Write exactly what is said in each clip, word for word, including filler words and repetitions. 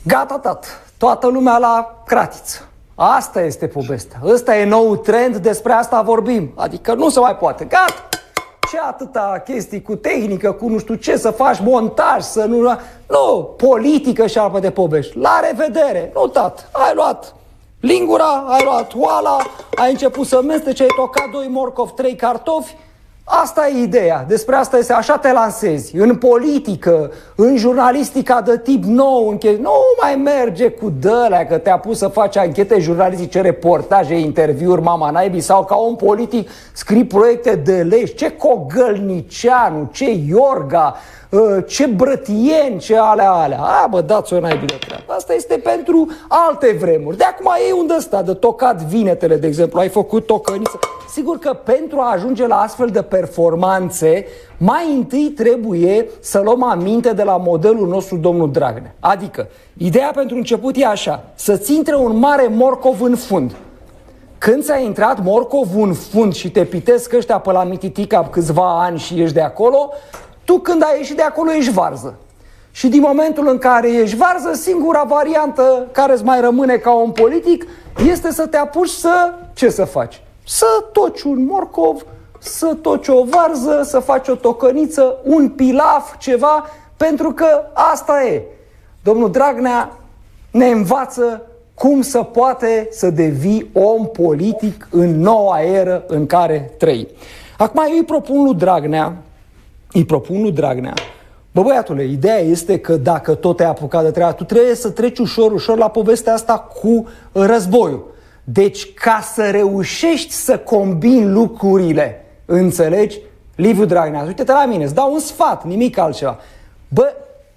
Gata, tată, toată lumea la cratiță. Asta este povestea. Ăsta e nou trend, despre asta vorbim. Adică nu se mai poate. Gata! Ce atâta chestii cu tehnică, cu nu știu ce, să faci montaj, să nu... Nu, politică și apă de povești. La revedere! Nu, tată, ai luat lingura, ai luat oala, ai început să mesteci, ai tocat doi morcovi, trei cartofi. Asta e ideea, despre asta este, așa te lansezi. În politică, în jurnalistica de tip nou, înche... nu mai merge cu dălea că te-a pus să faci anchete jurnalistice, reportaje, interviuri, mama naibii, sau ca un politic scrii proiecte de legi. Ce Cogălnicianu, ce Iorga, ce Brătieni, ce alea alea. A, bă, dați-o naibii de treabă. Asta este pentru alte vremuri. De acum e unde ăsta, de tocat vinetele, de exemplu, ai făcut tocăniță. Sigur că pentru a ajunge la astfel de performanțe, mai întâi trebuie să luăm aminte de la modelul nostru, domnul Dragnea. Adică, ideea pentru început e așa, să-ți intre un mare morcov în fund. Când ți-a intrat morcovul în fund și te pitesc ăștia pe la Mititica câțiva ani și ești de acolo, tu când ai ieșit de acolo ești varză. Și din momentul în care ești varză, singura variantă care îți mai rămâne ca un politic este să te apuci să... ce să faci? Să toci un morcov, să toci o varză, să faci o tocăniță, un pilaf, ceva, pentru că asta e. Domnul Dragnea ne învață cum să poate să devii om politic în noua eră în care trăim. Acum eu îi propun lui Dragnea, îi propun lui Dragnea, bă băiatule, ideea este că dacă tot te-ai apucat de treaba, tu trebuie să treci ușor, ușor la povestea asta cu războiul. Deci, ca să reușești să combini lucrurile, înțelegi? Liviu Dragnea, uite-te la mine, îți dau un sfat, nimic altceva. Bă,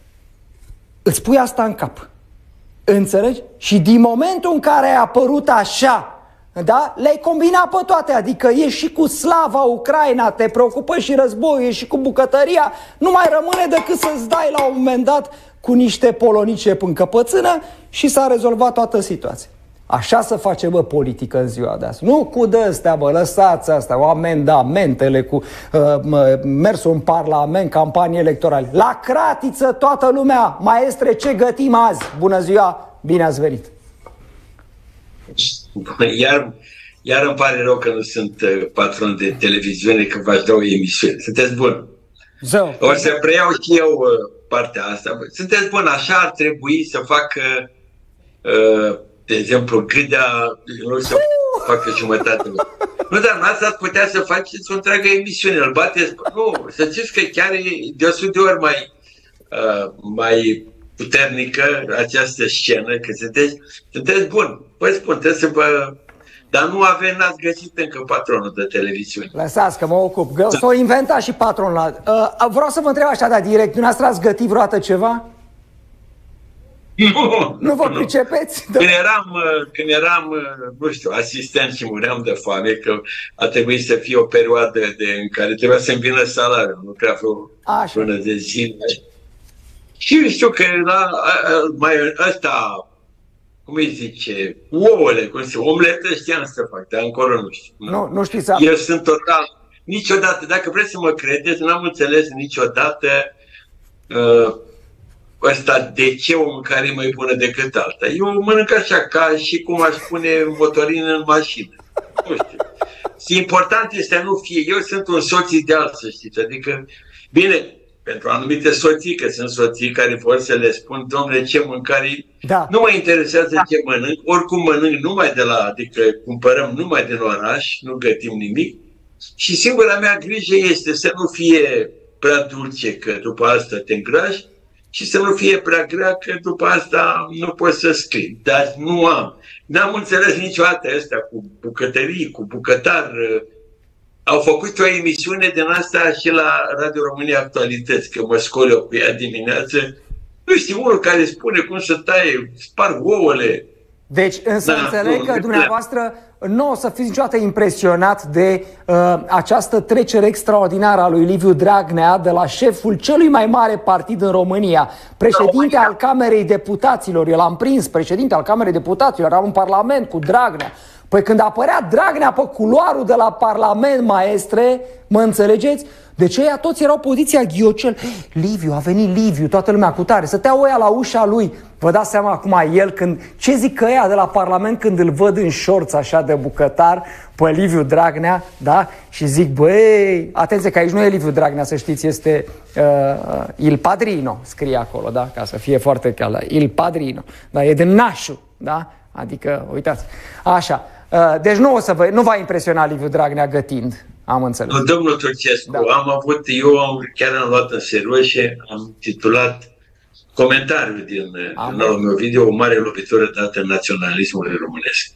îți pui asta în cap, înțelegi? Și din momentul în care ai apărut așa, da? Le-ai combinat pe toate, adică ești și cu slava Ucraina, te preocupă și războiul, ești și cu bucătăria, nu mai rămâne decât să-ți dai la un moment dat cu niște polonice în căpățână și s-a rezolvat toată situația. Așa să face, bă, politică în ziua de azi. Nu cu de-astea, bă, lăsați asta, o amendamentele cu uh, mersul în parlament, campanii electorale. La cratiță toată lumea. Maestre, ce gătim azi? Bună ziua, bine ați venit. Iar, iar îmi pare rău că nu sunt patron de televiziune, că v-aș da o emisiune. Sunteți bun. Zău. O să preiau și eu partea asta. Sunteți bun, așa ar trebui să facă uh, de exemplu, Gâdea, nu să facă jumătate. Nu, dar asta ați putea să faceți o întreagă emisiune, îl bateți. Nu, să știți că chiar e de o sută de ori mai, uh, mai puternică această scenă, că sunteți, sunteți bun. Vă spun, trebuie să vă... Dar nu avem, n-ați găsit încă patronul de televiziune. Lăsați că mă ocup. S-o inventa și patronul. Uh, vreau să vă întreb așa, dar direct, dumneavoastră ați gătit vreodată ceva? Nu, nu vă pricepeți? Când eram, când eram, nu știu, asistent și muream de foame, că a trebuit să fie o perioadă de, în care trebuia să-mi vină salariul, nu prea vreo lună de zile. Și știu că la, mai ăsta, cum îi zice, ouăle, cum se, omletă știam să fac, dar încolo nu știu. Nu, nu știți. Eu sunt total, niciodată, dacă vreți să mă credeți, n-am înțeles niciodată uh, ăsta de ce o mâncare e mai bună decât alta. Eu mănânc așa, ca și cum aș pune motorină în mașină. Nu știu. Important este să nu fie. Eu sunt un soț ideal, să știți. Adică, bine, pentru anumite soții, că sunt soții care vor să le spun, domnule, ce mâncare, da. Nu mă interesează da. ce mănânc, oricum mănânc numai de la, adică cumpărăm numai din oraș, nu gătim nimic. Și singura mea grijă este să nu fie prea dulce, că după asta te îngrași, și să nu fie prea grea, că după asta nu poți să scrii. Dar nu am. N-am înțeles niciodată asta cu bucătării, cu bucătar. Au făcut o emisiune din asta și la Radio România Actualități, că mă scol eu cu ea dimineață. Nu știu, unul care spune cum să taie, sparg ouăle. Deci, însă da, înțeleg că dumneavoastră nu o să fiți niciodată impresionat de uh, această trecere extraordinară a lui Liviu Dragnea de la șeful celui mai mare partid în România, președinte al Camerei Deputaților. Eu l-am prins, președinte al Camerei Deputaților, era un parlament cu Dragnea. Păi când apărea Dragnea pe culoarul de la Parlament, maestre, mă înțelegeți? Deci ăia toți erau poziția ghiocel. Liviu, a venit Liviu, toată lumea cu tare. Stăteau ăia la ușa lui. Vă dați seama acum el când... Ce zic ăia de la Parlament când îl văd în șorț așa de bucătar pe Liviu Dragnea, da? Și zic, băi, atenție că aici nu e Liviu Dragnea, să știți, este uh, Il Padrino, scrie acolo, da? Ca să fie foarte clar, Il Padrino, da? E de nașul, da? Adică, uitați, așa. Uh, deci nu o să vă, nu va impresiona Liviu Dragnea gătind. Am înțeles. No, domnul Turcescu, da. am avut, eu am, chiar am luat în serios și am titulat comentariul din noul meu video, o mare lovitură dată în naționalismul românesc.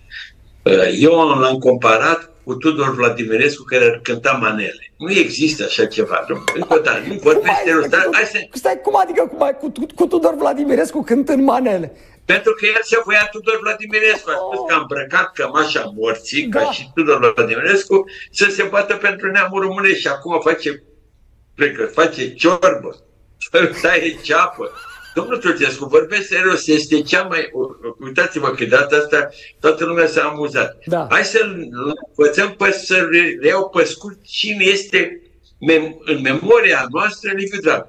Eu l-am comparat cu Tudor Vladimirescu care cânta manele. Nu există așa ceva, încă o dată, nu vorbesc de rost. Stai, cum adică cum, cu, cu Tudor Vladimirescu cântând manele? Pentru că el se voia Tudor Vladimirescu, a spus că a îmbrăcat cămașa morții, da. ca și Tudor Vladimirescu, să se bată pentru neamul românesc și acum face, cred că face ciorbă, taie ceapă. Domnul Turcescu, vorbesc serios, este cea mai... Uitați-vă că data asta toată lumea s-a amuzat. Da. Hai să-l învățăm, să reiau pe scurt cine este mem în memoria noastră Liviu Dragnea.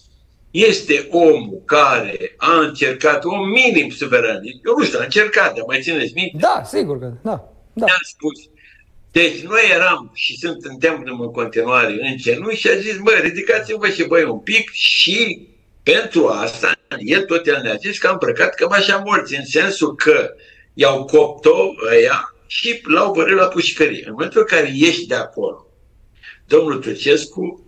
Este omul care a încercat o minim suveranitate. Eu nu știu, a încercat, dar mai țineți minte? Da, sigur că da. da. Ne-a spus. Deci noi eram și suntem în continuare în genunchi și a zis, bă, ridicați-vă și băi un pic și pentru asta el tot el ne-a zis că a îmbrăcat cămașa morții, în sensul că i-au copt-o ăia și l-au vărât la pușcărie. În momentul în care ieși de acolo, domnul Turcescu,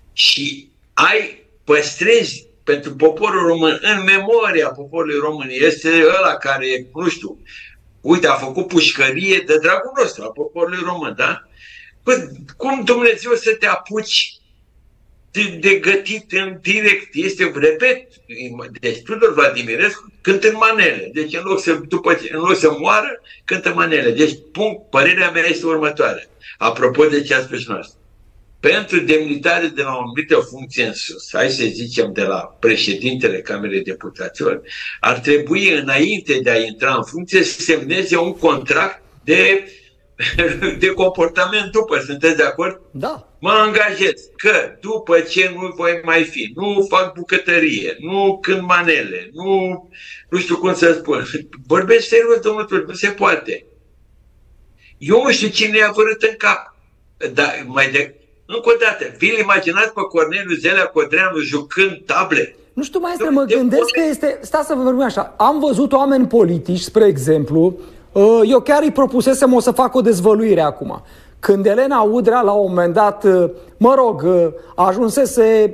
și ai păstrezi pentru poporul român, în memoria poporului român, este ăla care, nu știu, uite, a făcut pușcărie de dragul nostru, a poporului român, da? Păi, cum Dumnezeu să te apuci de, de gătit în direct? Este, repet, deci Tudor Vladimirescu cântă în manele. Deci în loc să, după ce, în loc să moară, cântă manele. Deci, punct, părerea mea este următoarea. Apropo de ce a spus noastră. Pentru demnitare de la o anumită funcție în sus, hai să zicem de la președintele Camerei Deputaților, ar trebui înainte de a intra în funcție să semneze un contract de, de comportament după. Sunteți de acord? Da. Mă angajez că după ce nu voi mai fi, nu fac bucătărie, nu cânt manele, nu, nu știu cum să spun. Vorbesc serios, domnul Turc, nu se poate. Eu nu știu cine i-a vărât în cap. Dar mai de... Încă o dată, vi-l imaginați pe Corneliu Zelea Codreanu jucând table? Nu știu, maestre, mă gândesc că este... Stați să vă vorbim așa. Am văzut oameni politici, spre exemplu, eu chiar îi propusesem o să fac o dezvăluire acum. Când Elena Udrea, la un moment dat, mă rog, ajunsese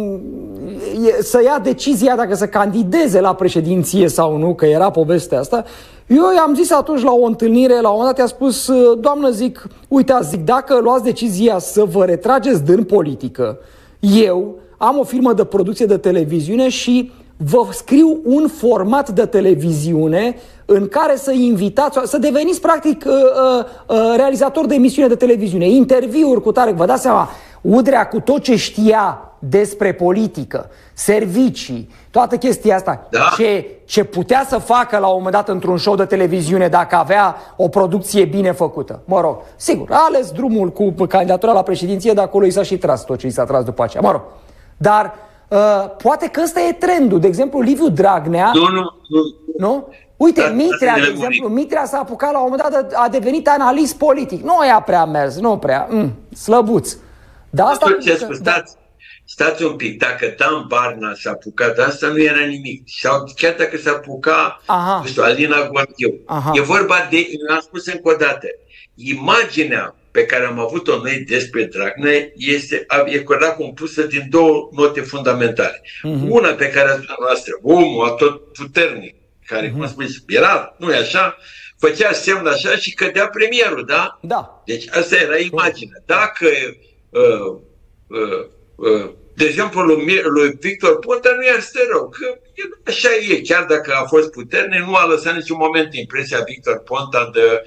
să ia decizia dacă să candideze la președinție sau nu, că era povestea asta, eu i-am zis atunci la o întâlnire, la un moment dat i-a spus, doamnă, zic, uitați, zic, dacă luați decizia să vă retrageți din politică, eu am o firmă de producție de televiziune și vă scriu un format de televiziune în care să invitați, să deveniți practic realizator de emisiune de televiziune, interviuri cu tare. Vă dați seama, Udrea cu tot ce știa despre politică, servicii, toată chestia asta, da. ce, ce putea să facă la un moment dat într-un show de televiziune dacă avea o producție bine făcută. Mă rog, sigur, a ales drumul cu candidatura la președinție, de acolo i s-a și tras tot ce i s-a tras după aceea. Mă rog, dar uh, poate că ăsta e trendul. De exemplu, Liviu Dragnea... Nu, nu, nu. Nu? Uite, da, Mitrea, de exemplu, Mitrea s-a apucat la un moment dat, a devenit analist politic. Nu i-a prea mers, nu prea, mm, slăbuț. Dar asta... Că, stați, stați un pic, dacă Dan Barna s-a apucat asta, nu era nimic. Sau chiar dacă s-a apucat, nu știu, Alina Gorghiu. E vorba de, am spus încă o dată, imaginea pe care am avut-o noi despre Dragnea este, era compusă din două note fundamentale. Mm-hmm. Una pe care a spus noastră, omul atotputernic, care, mm-hmm. cum spune, era, nu e așa, făcea semn așa și cădea premierul, da? Da. Deci asta era imaginea. Dacă, uh, uh, uh, de exemplu, lui, lui Victor Ponta nu i-ar stă rău, că așa e, chiar dacă a fost puternic, nu a lăsat niciun moment impresia Victor Ponta de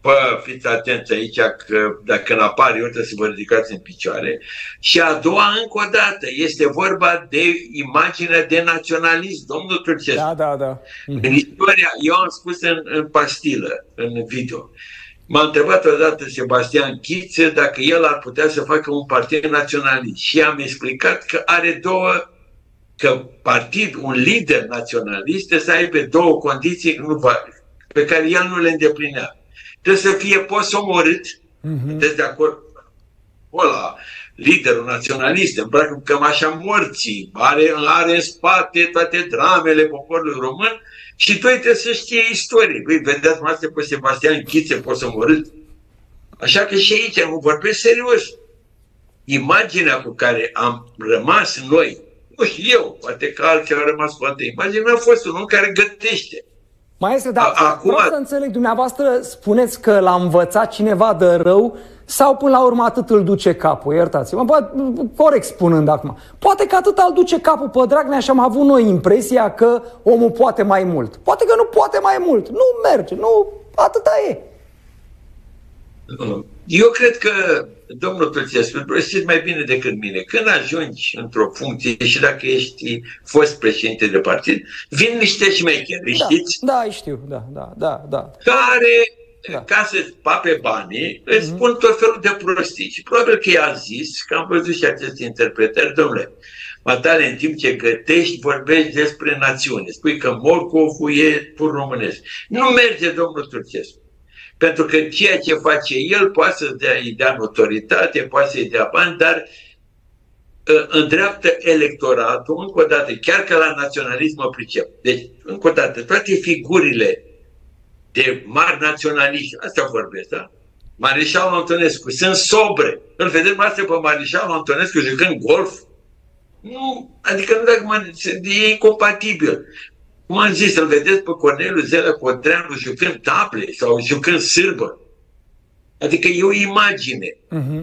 bă, fiți atenți aici că dacă când apar eu trebuie să vă ridicați în picioare. Și a doua, încă o dată, este vorba de imaginea de naționalism, domnul Turcescu. Da, da, da. În istoria, eu am spus în, în pastilă, în video. M-a întrebat odată Sebastian Chiță dacă el ar putea să facă un partid naționalist și am explicat că are două, că partid, un lider naționalist trebuie să aibă două condiții pe care el nu le îndeplinea. Trebuie să fie posomorât, mm-hmm. sunteți de acord? Ăla, liderul naționalist, îmbracă cămașa morții, are, are în spate toate dramele poporului român și doi trebuie să știe istorie. Băi, vedeți, mă, pe Sebastian Chiță posomorât. Așa că și aici nu vorbesc serios. Imaginea cu care am rămas noi, nu știu eu, poate că alții au rămas cu altă imagine, nu a fost un om care gătește. Mai este, dar acum vreau să înțeleg, dumneavoastră spuneți că l-a învățat cineva de rău sau până la urmă atât îl duce capul, iertați-mă, corect spunând acum. Poate că atât îl duce capul pe Dragnea și am avut noi impresia că omul poate mai mult. Poate că nu poate mai mult, nu merge, nu, atâta e. Eu cred că, domnul Turcescu, știți mai bine decât mine, când ajungi într-o funcție și dacă ești fost președinte de partid, vin niște șmecheri, da, știți? Da, știu, da, da, da, da. Care, da. ca să-ți pape banii, mm-hmm. îți spun tot felul de prostii. Și probabil că i-a zis, că am văzut și aceste interpretări, domnule, matale, în timp ce gătești, vorbești despre națiune. Spui că morcovul e pur românesc. Nu merge, domnul Turcescu. Pentru că ceea ce face el poate să dea, îi dea notoritate, poate să-i dea bani, dar uh, îndreaptă electoratul, încă o dată, chiar că la naționalism mă pricep. Deci, încă o dată, toate figurile de mari naționaliști, asta vorbesc, da? Marișalul Antonescu, sunt sobre. Îl vedem asta pe Marișalul Antonescu jucând golf? Nu, adică nu dacă e incompatibil. Cum am zis, să-l vedeți pe Corneliu Zelea Codreanu jucând table sau jucând sârbă. Adică e o imagine. Uh-huh.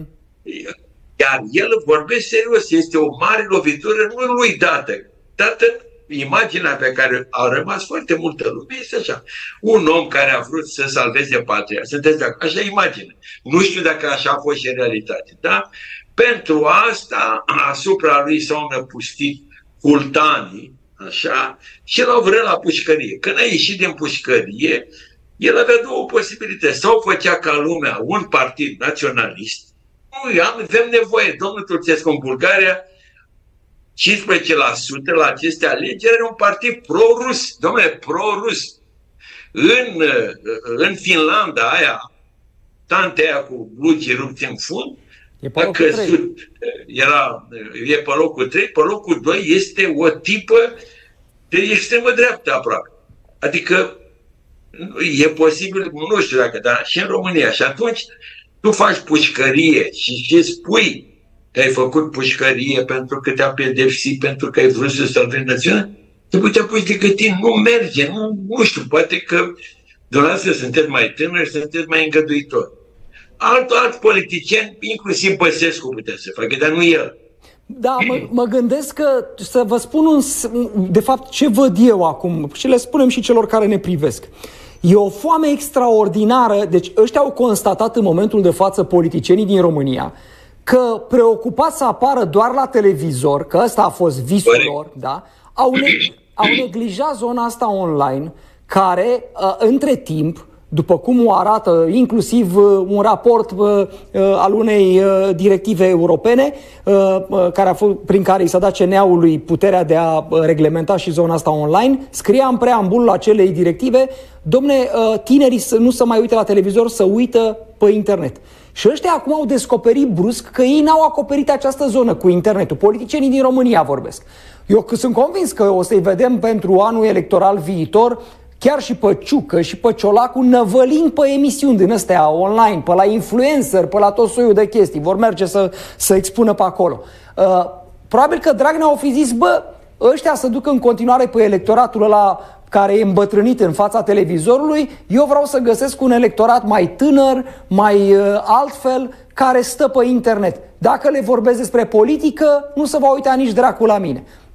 Iar el vorbește serios, este o mare lovitură, nu lui dată. Dată imaginea pe care a rămas foarte multă lume este așa. Un om care a vrut să salveze patria. Sunteți de acord? Așa imagine. Nu știu dacă așa a fost și în realitate. Da? Pentru asta, asupra lui s-au năpustit cultanii, așa, și l-au vrut la pușcărie. Când a ieșit din pușcărie, el avea două posibilități. Sau făcea ca lumea un partid naționalist. Nu, avem nevoie. Domnul Turcescu, în Bulgaria, cincisprezece la sută la aceste alegeri are un partid pro-rus. Dom'le, pro-rus. În, în Finlanda, aia, tantea aia cu blugii rupți în fund, a căzut. Era, e pe locul trei, pe locul doi este o tipă de extremă dreaptă aproape. Adică e posibil, nu știu dacă, dar și în România. Și atunci tu faci pușcărie și, și spui că ai făcut pușcărie pentru că te-a pedepsit, pentru că ai vrut să salvezi națiunea, trebuie să te apuci de gătit. Nu merge, nu, nu știu, poate că dumneavoastră sunteți mai tânări, sunteți mai îngăduitori. Alt, alt politician, inclusiv Băsescu putea să facă, dar nu el. Da, mă, mă gândesc că, să vă spun un, de fapt ce văd eu acum și le spunem și celor care ne privesc. E o foame extraordinară, deci ăștia au constatat în momentul de față politicienii din România că preocupați să apară doar la televizor, că ăsta a fost visul Băi. lor, da? Au, ne, au neglijat zona asta online, care între timp, după cum o arată inclusiv un raport uh, al unei uh, directive europene uh, care a fost, prin care i s-a dat C N A-ului puterea de a reglementa și zona asta online, scria în preambulul acelei directive, domne, uh, tinerii să nu se mai uite la televizor, să uită pe internet. Și ăștia acum au descoperit brusc că ei n-au acoperit această zonă cu internetul. Politicienii din România vorbesc. Eu sunt convins că o să-i vedem pentru anul electoral viitor chiar și pe Ciucă și pe Ciolacu năvălind pe emisiuni din astea online, pe la influencer, pe la tot soiul de chestii. Vor merge să, să expună pe acolo. Uh, probabil că Dragnea o fi zis, bă, ăștia să ducă în continuare pe electoratul ăla care e îmbătrânit în fața televizorului, eu vreau să găsesc un electorat mai tânăr, mai uh, altfel, care stă pe internet. Dacă le vorbesc despre politică, nu se va uita nici dracu la mine.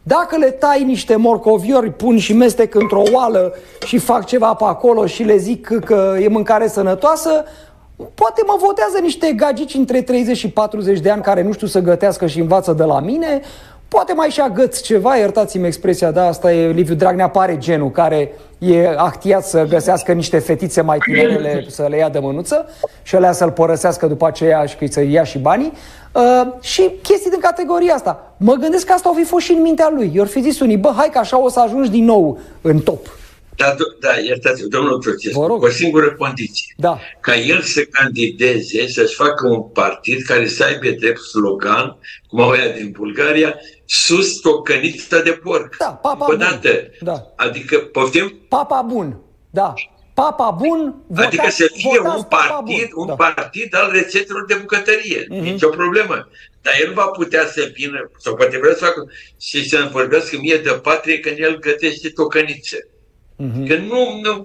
Dacă le tai niște morcoviori, pun și mestec într-o oală și fac ceva pe acolo și le zic că e mâncare sănătoasă, poate mă votează niște gagici între treizeci și patruzeci de ani care nu știu să gătească și învață de la mine. Poate mai și agăț ceva, iertați-mi expresia, da, asta e, Liviu Dragnea pare genul care e ahtiat să găsească niște fetițe mai tinerele să le ia de mânuță și alea să-l părăsească după aceea și să ia și banii. Uh, și chestii din categoria asta. Mă gândesc că asta o fi fost și în mintea lui. I-or fi zis unii, bă, hai că așa o să ajungi din nou în top. Da, da, iertați-vă, domnul Trocescu, cu o singură condiție. Da. Ca el să candideze, să-și facă un partid care să aibă drept slogan, cum au aia din Bulgaria, sus tocănița de porc. Da, papa bun. Da. Adică, poftim? Papa bun, da. Papa bun, votați, adică să fie un partid, bun. un da. partid al rețetelor de bucătărie. Mm-hmm. Nici o problemă. Dar el va putea să vină, sau poate vrea să facă, și să-mi vorbească mie de patrie când el gătește tocăniță. Mm-hmm. Că nu, nu...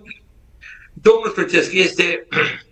Domnul Trocescu este,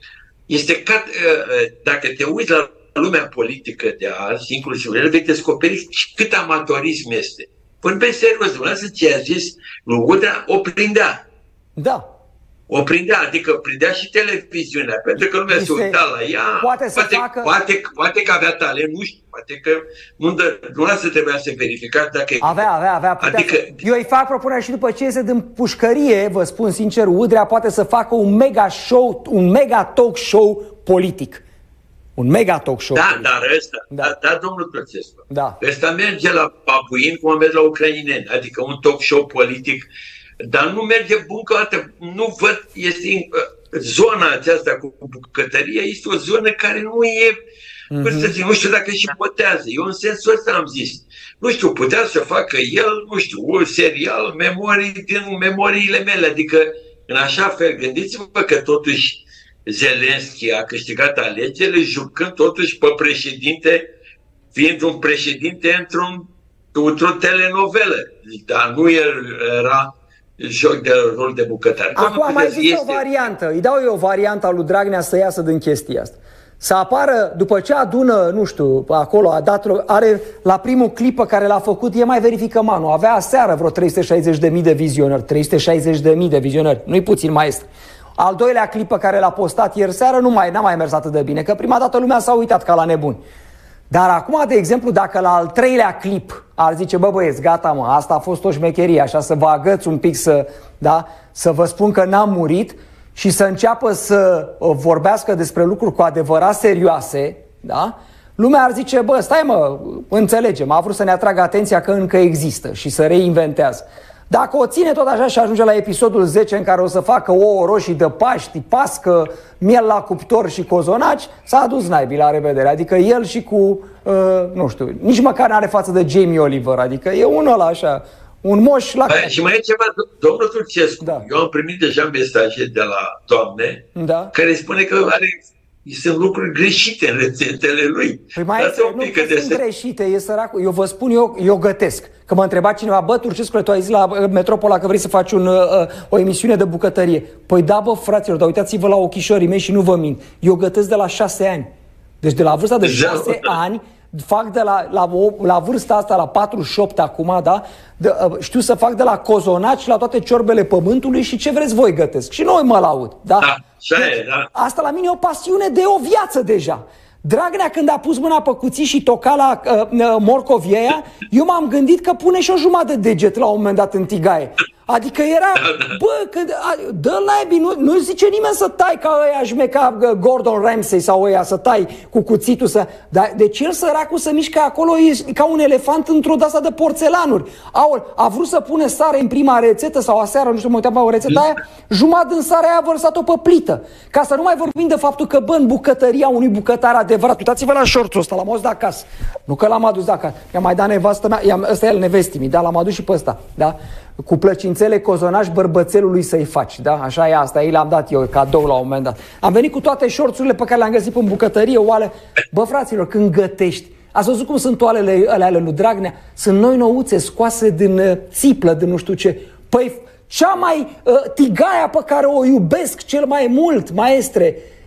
este ca, dacă te uiți la lumea politică de azi, inclusiv el, vei descoperi cât amatorism este. Vorbesc serios, lasă ce a zis lui Udrea, o prindea. Da. O prindea, adică prindea și televiziunea, pentru că lumea se uita la ea. Poate, să poate, facă... poate, poate că avea talent, nu știu, poate că nu, dă, nu lasă trebuia să verificați dacă... Avea, avea, avea. Adică... Să... Eu îi fac propunerea și după ce iese din pușcărie, vă spun sincer, Udrea poate să facă un mega show, un mega talk show politic. Un mega talk show. Da, politic. dar ăsta, da, da, da domnul Trocescu. Da. Ăsta merge la babuini cum merge la ucraineni, adică un talk show politic. Dar nu merge bun că dată. Nu văd, este zona aceasta cu bucătăria, este o zonă care nu e, mm-hmm. să zic, nu știu dacă și potează. Eu în sensul ăsta am zis. Nu știu, putea să facă el, nu știu, un serial, memorii din memoriile mele. Adică, în așa fel, gândiți-vă că totuși Zelenski a câștigat alegerile jucând totuși pe președinte, fiind un președinte într-un, într-o telenovelă. Dar nu el era joc de rol de bucătar. Acum mai zic este... o variantă. Îi dau eu o variantă a lui Dragnea să iasă din chestia asta. Să apară, după ce adună, nu știu, acolo, a dat, are la primul clip pe care l-a făcut, e mai verifică Manu. Avea aseară vreo trei sute șaizeci de mii de vizionări. trei sute șaizeci de mii de vizionări. Nu-i puțin, maestru. Al doilea clip pe care l-a postat ieri seară nu mai, n-a mai mers atât de bine, că prima dată lumea s-a uitat ca la nebuni. Dar acum, de exemplu, dacă la al treilea clip ar zice, bă băieți, gata mă, asta a fost o șmecherie, așa să vă agăț un pic, să, da, să vă spun că n-am murit și să înceapă să vorbească despre lucruri cu adevărat serioase, da? Lumea ar zice, bă, stai mă, înțelegem, a vrut să ne atragă atenția că încă există și să reinventează. Dacă o ține tot așa și ajunge la episodul zece în care o să facă ouă roșii de Paști, pască, miel la cuptor și cozonaci, s-a adus naibii, la revedere. Adică el și cu, uh, nu știu, nici măcar n-are față de Jamie Oliver. Adică e unul ăla așa, un moș la... Bă, și mai e ceva, domnul Turcescu, da. Eu am primit deja mesaje de la doamne, da. Care spune că are... Sunt lucruri greșite în rețetele lui. Păi mai este, nu că sunt se... greșite, e săracul. Eu vă spun, eu, eu gătesc. Că mă întreba cineva, bă, Turcescu, tu ai zis la Metropola că vrei să faci un, uh, o emisiune de bucătărie. Păi da, bă, fraților, dar uitați-vă la ochișorii mei și nu vă mint. Eu gătesc de la șase ani. Deci de la vârsta de șase ani, fac de la, la, la vârsta asta, la patruzeci și opt acum, da? De, uh, știu să fac de la cozonaci la toate ciorbele pământului și ce vreți voi gătesc. Și noi mă laud, da? Da. Deci, da. Asta la mine e o pasiune de o viață deja. Dragnea, când a pus mâna pe cuțit și toca la uh, uh, morcovieia, eu m-am gândit că pune și o jumătate de deget la un moment dat în tigaie. Adică era, bă, când, dă naibii, nu, nu zice nimeni să tai ca ăia șmeca Gordon Ramsay sau ăia să tai cu cuțitul să... Dar deci el săracul să mișcă acolo e ca un elefant într-o de-asta de porțelanuri. Aol, a vrut să pune sare în prima rețetă sau aseară, nu știu, mă uitam la o rețetă aia, jumătate din sarea aia a vărsat-o pe plită. Ca să nu mai vorbim de faptul că, bă, în bucătăria unui bucătar adevărat, uitați-vă la șorțul ăsta, l-am adus de acasă. Nu că l-am adus de acasă, i-am mai dat nevastă mea, ăsta e el nevestii, dar l-am adus și pe ăsta, da? Cu plăcințele cozonaș bărbățelului să-i faci, da? Așa e asta, ei le-am dat eu cadou la un moment dat. Am venit cu toate șorțurile pe care le-am găsit în bucătărie, oale. Bă, fraților, când gătești, ați văzut cum sunt toalele alea ale lui Dragnea? Sunt noi nouțe, scoase din uh, țiplă, din nu știu ce. Păi, cea mai uh, tigaia pe care o iubesc cel mai mult, maestre,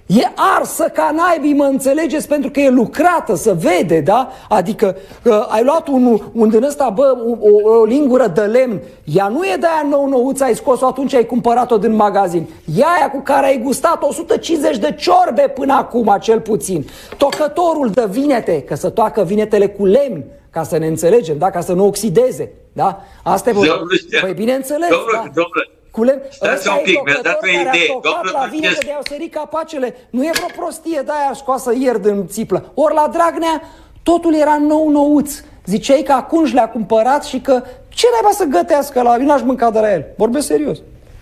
E arsă ca naibii, mă înțelegeți, pentru că e lucrată, să vede, da? Adică uh, ai luat un, un din ăsta, bă, o, o lingură de lemn, ea nu e de aia nou-nouță, ai scos-o atunci, ai cumpărat-o din magazin. E aia cu care ai gustat o sută cincizeci de ciorbe până acum, cel puțin. Tocătorul de vinete, că să toacă vinetele cu lemn, ca să ne înțelegem, da? Ca să nu oxideze, da? Asta e... Păi bineînțeles, da? Domnule, Culem, stați un pic, mi-a dat o idee. La vine că de-au sărit capacele. Nu e vreo prostie de-aia scoasă ieri din țiplă. Ori la Dragnea totul era nou-nouț. Ziceai că acum le-a cumpărat și că ce naiba să gătească la... Eu n-aș mânca de la el. Vorbesc serios.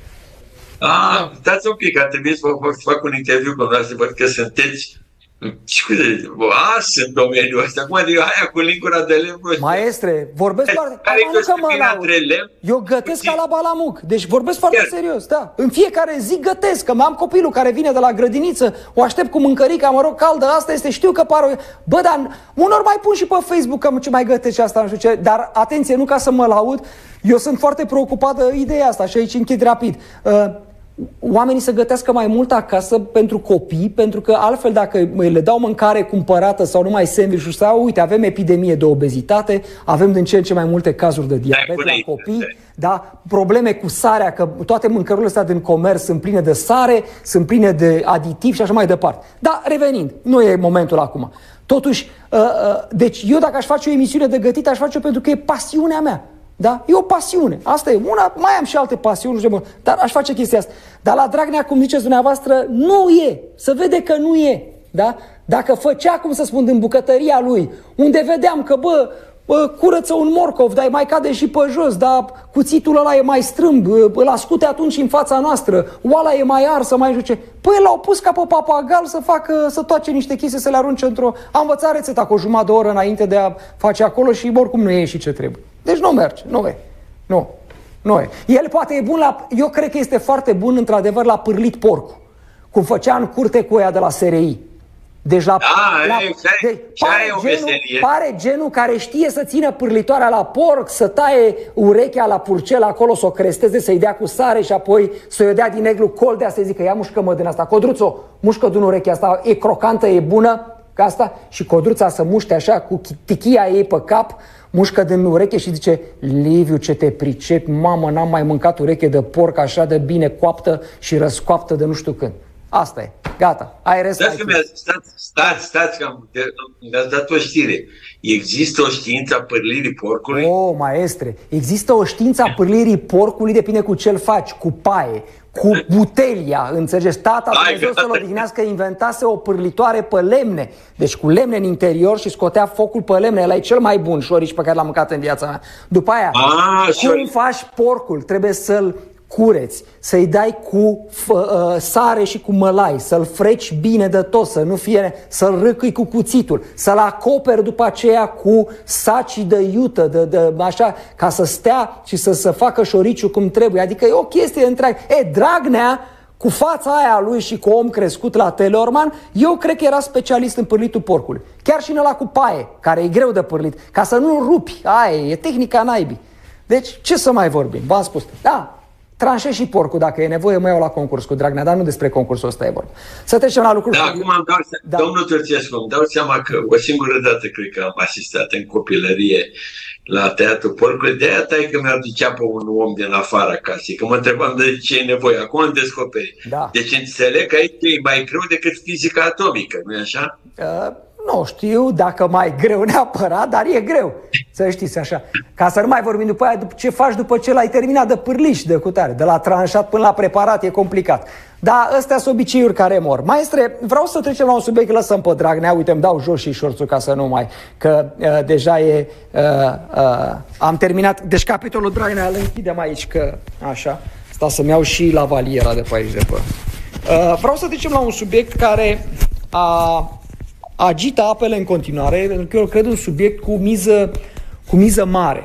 Ah, stați un pic, a trebuit să vă fac un interviu cu dumneavoastră, văd că sunteți scuze, as în domeniul ăsta. Acum, adică aia cu lingura de lemn. Maestre, vorbesc foarte... Care nu că mă laud. Eu gătesc ca la Balamuc. Deci vorbesc foarte Chiar. serios, da. În fiecare zi gătesc, că am copilul care vine de la grădiniță, o aștept cu mâncărica, mă rog, caldă, asta este, știu că pare... Bă, dar unor mai pun și pe Facebook că ce mai gătesc și asta, nu știu ce. Dar atenție, nu ca să mă laud, eu sunt foarte preocupat de ideea asta și aici închid rapid. Uh, Oamenii să gătească mai mult acasă pentru copii, pentru că altfel dacă le dau mâncare cumpărată sau numai sandwich-uri sau, uite, avem epidemie de obezitate, avem din ce în ce mai multe cazuri de diabet la copii, da? Probleme cu sarea, că toate mâncărurile astea din comerț sunt pline de sare, sunt pline de aditivi și așa mai departe. Dar revenind, nu e momentul acum. Totuși, uh, uh, deci eu dacă aș face o emisiune de gătit, aș face-o pentru că e pasiunea mea. Da? E o pasiune. Asta e una, mai am și alte pasiuni, dar aș face chestia asta. Dar la Dragnea, cum ziceți dumneavoastră, nu e. Se vede că nu e. Da? Dacă făcea, cum să spun, din bucătăria lui, unde vedeam că, bă, bă curăță un morcov, dar mai cade și pe jos, dar cuțitul ăla e mai strâmb, îl ascute atunci în fața noastră, oala e mai arsă, mai juce. Păi l-au pus ca pe papagal să facă, să toace niște chestii, să le arunce într-o... Am învățat rețeta cu o jumătate de oră înainte de a face acolo și oricum nu e și ce trebuie. Deci nu merge, nu e. Nu, nu e. El poate e bun la... Eu cred că este foarte bun, într-adevăr, la pârlit porcul. Cum făcea în curte cu ea de la S R I. Deci la... Da, la e, deci, pare, pare, genul, pare genul care știe să țină pârlitoarea la porc, să taie urechea la purcel acolo, să o cresteze, să-i dea cu sare și apoi să-i dea din neglu coldea, să-i zică, ia mușcă-mă din asta. Codruțo, mușcă din urechea asta, e crocantă, e bună, ca asta. Și Codruța să muște așa cu tichia ei pe cap, mușcă din ureche și zice, Liviu, ce te pricepi, mamă, n-am mai mâncat ureche de porc așa de bine coaptă și răscoaptă de nu știu când. Asta e. Gata. Ai rest. Stați, stați, stați, stați, că mi-ați dat o știre. Există o știință a pârlirii porcului? Oh, maestre, există o știință a pârlirii porcului, depinde cu ce-l faci, cu paie, cu butelia, înțelegeți? Tata, Dumnezeu să-l odihnească, inventase o pârlitoare pe lemne, deci cu lemne în interior și scotea focul pe lemne. Ăla e cel mai bun șorici pe care l-am mâncat în viața mea. După aia, A, cum șorici. faci porcul? Trebuie să-l cureți, să-i dai cu uh, sare și cu mălai, să-l freci bine de tot, să nu fie, să-l râcâi cu cuțitul, să-l acoperi după aceea cu saci de iută, de, de, așa, ca să stea și să, să facă șoriciul cum trebuie. Adică e o chestie întreagă. E, Dragnea, cu fața aia lui și cu om crescut la Teleorman, eu cred că era specialist în pârlitul porcului. Chiar și în ăla cu paie, care e greu de pârlit, ca să nu rupi. Aia e tehnica naibii. Deci, ce să mai vorbim? V-am spus. Da, tranșez și porcul, dacă e nevoie, mă iau la concurs cu Dragnea, dar nu despre concursul ăsta e vorba. Să trecem la lucruri... Da, acum am dau seama, da. Domnul Târțescu, îmi dau seama că o singură dată cred că am asistat în copilărie la Teatrul Porcului, de aia tai că mi-a ducea pe un om din afara casei, că mă întrebam de ce e nevoie, acum am descoperit. Da. Deci înțeleg că aici e mai greu decât fizica atomică, nu-i așa? Uh... Nu știu dacă mai greu neapărat, dar e greu, să știți așa. Ca să nu mai vorbim după aia, după ce faci după ce l-ai terminat de pârliș, de cutare, de la tranșat până la preparat, e complicat. Dar astea sunt obiceiuri care mor. Maestre, vreau să trecem la un subiect, lăsăm pe Dragnea, uite, îmi dau jos și șorțul ca să nu mai, că uh, deja e, uh, uh, am terminat, deci capitolul Dragnea îl închidem aici, că așa, sta să-mi iau și lavaliera de pe aici, de pe. Uh, vreau să trecem la un subiect care a... agită apele în continuare, pentru că eu cred un subiect cu miză, cu miză mare.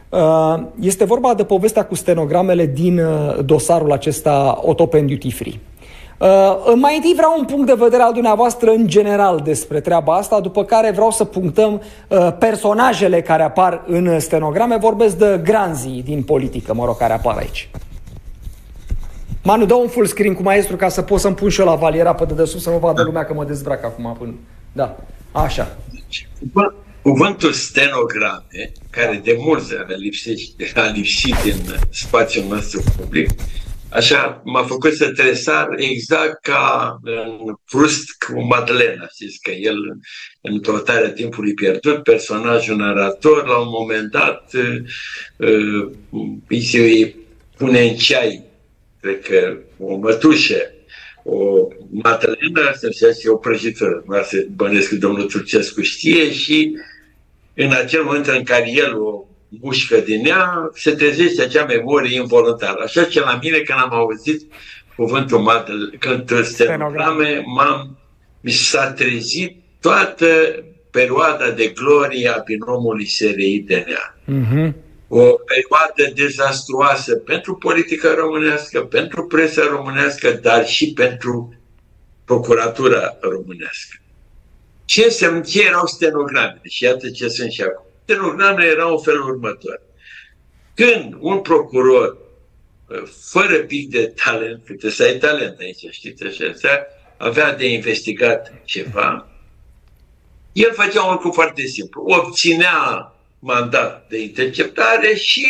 Este vorba de povestea cu stenogramele din dosarul acesta O Top and Duty Free. Mai întâi vreau un punct de vedere al dumneavoastră în general despre treaba asta, după care vreau să punctăm personajele care apar în stenograme. Vorbesc de granzii din politică, mă rog, care apar aici. Manu, dă un full screen cu maestru ca să pot să-mi pun și eu la valiera pe dedesubt să nu vadă lumea că mă dezbrac acum până... Da, așa. Cuvântul stenograme, care de mulți a lipsit, a lipsit din spațiul nostru public, așa m-a făcut să tresar exact ca în Proust cu Madeleine. Știți că el, în Căutarea timpului pierdut, personajul narator, la un moment dat, îi se pune în ceai, cred că o mătușă, o Madeleine, să o prăjitură. Nu se bănesc că domnul Turcescu știe și în acel moment în care el o mușcă din ea, se trezește acea memorie involuntară. Așa că la mine, când am auzit cuvântul Madeleine, când stenograme, m-am, mi s-a trezit toată perioada de glorie a binomului S R I D N A. Mm-hmm. O perioadă dezastruoasă pentru politica românească, pentru presa românească, dar și pentru procuratura românească. Ce înseamnă, ce erau stenogramele? Și iată ce sunt și acum. Stenogramele erau în felul următor. Când un procuror, fără pic de talent, câte să ai talent aici, știți așa, avea de investigat ceva, el făcea un lucru foarte simplu. Obținea mandat de interceptare și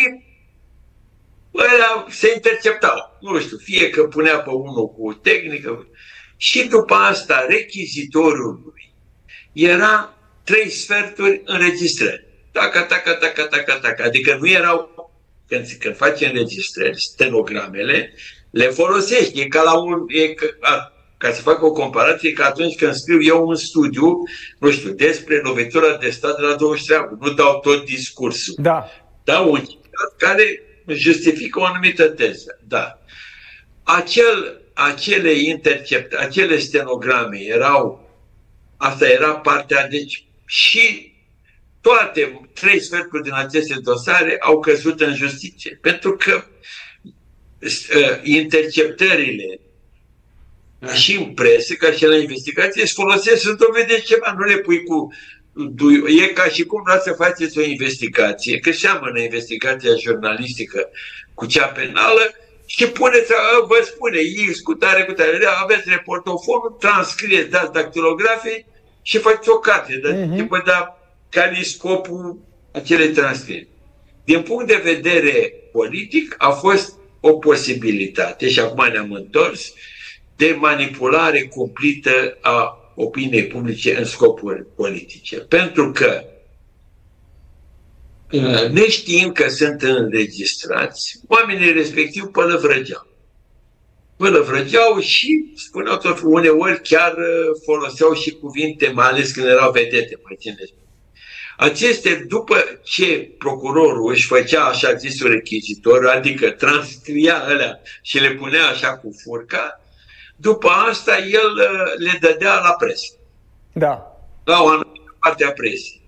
ăia se interceptau. Nu știu, fie că punea pe unul cu tehnică și după asta rechizitorul lui era trei sferturi înregistrări. Taca, taca, taca, taca, taca. Adică nu erau, când, când faci înregistrări, stenogramele, le folosești. E ca la un... E ca, a, ca să fac o comparație, că atunci când scriu eu un studiu, nu știu, despre lovitura de stat de la douăzeci și trei, nu dau tot discursul. Da. Dau un citat care justifică o anumită teză. Da. Acel, acele intercept, acele stenograme erau, asta era partea, deci și toate trei sferturi din aceste dosare au căzut în justiție. Pentru că uh, interceptările și în presă, ca și la investigație, îți folosesc să dovedești ceva, nu le pui cu... E ca și cum vreau să faceți o investigație, că seamănă investigația jurnalistică cu cea penală și puneți, vă spune, X cu tare, cu tare, aveți reportofonul, transcrieți, dați dactilografii și faceți o carte, dar uh-huh. vă da care e scopul acelei transcrieri. Din punct de vedere politic, a fost o posibilitate, și acum ne-am întors, de manipulare cumplită a opiniei publice în scopuri politice. Pentru că, neștiind că sunt înregistrați, oamenii respectiv pălăvrăgeau. Pălăvrăgeau și spuneau tot, uneori chiar foloseau și cuvinte, mai ales când erau vedete, mai țineți. Aceste, după ce procurorul își făcea așa zisul rechizitor, adică transcria alea și le punea așa cu furca, după asta el le dădea la presă. Da. La o anumită parte a presei.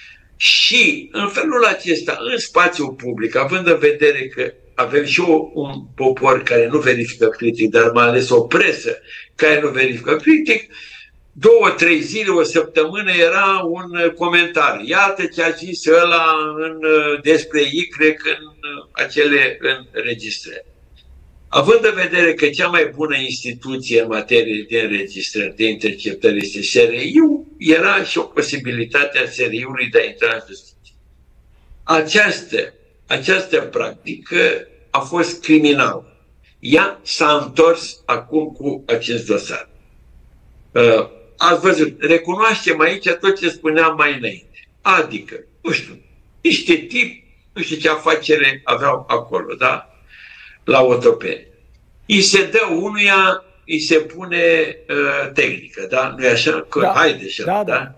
Și în felul acesta, în spațiul public, având în vedere că avem și o, un popor care nu verifică critic, dar mai ales o presă care nu verifică critic, două, trei zile, o săptămână era un comentariu. Iată ce a zis ăla în, despre Y în acele înregistrări. Având în vedere că cea mai bună instituție în materie de înregistrări, de interceptări este S R I-ul, era și o posibilitate a S R I-ului de a intra în justiție. Această, această practică a fost criminală. Ea s-a întors acum cu acest dosar. Uh, ați văzut, recunoaștem aici tot ce spuneam mai înainte. Adică, nu știu, niște tipi, nu știu ce afacere aveau acolo, da? La Otopeni. Îi se dă unuia, îi se pune uh, tehnică, da? Nu-i așa? Că da. Haide și da, da. da?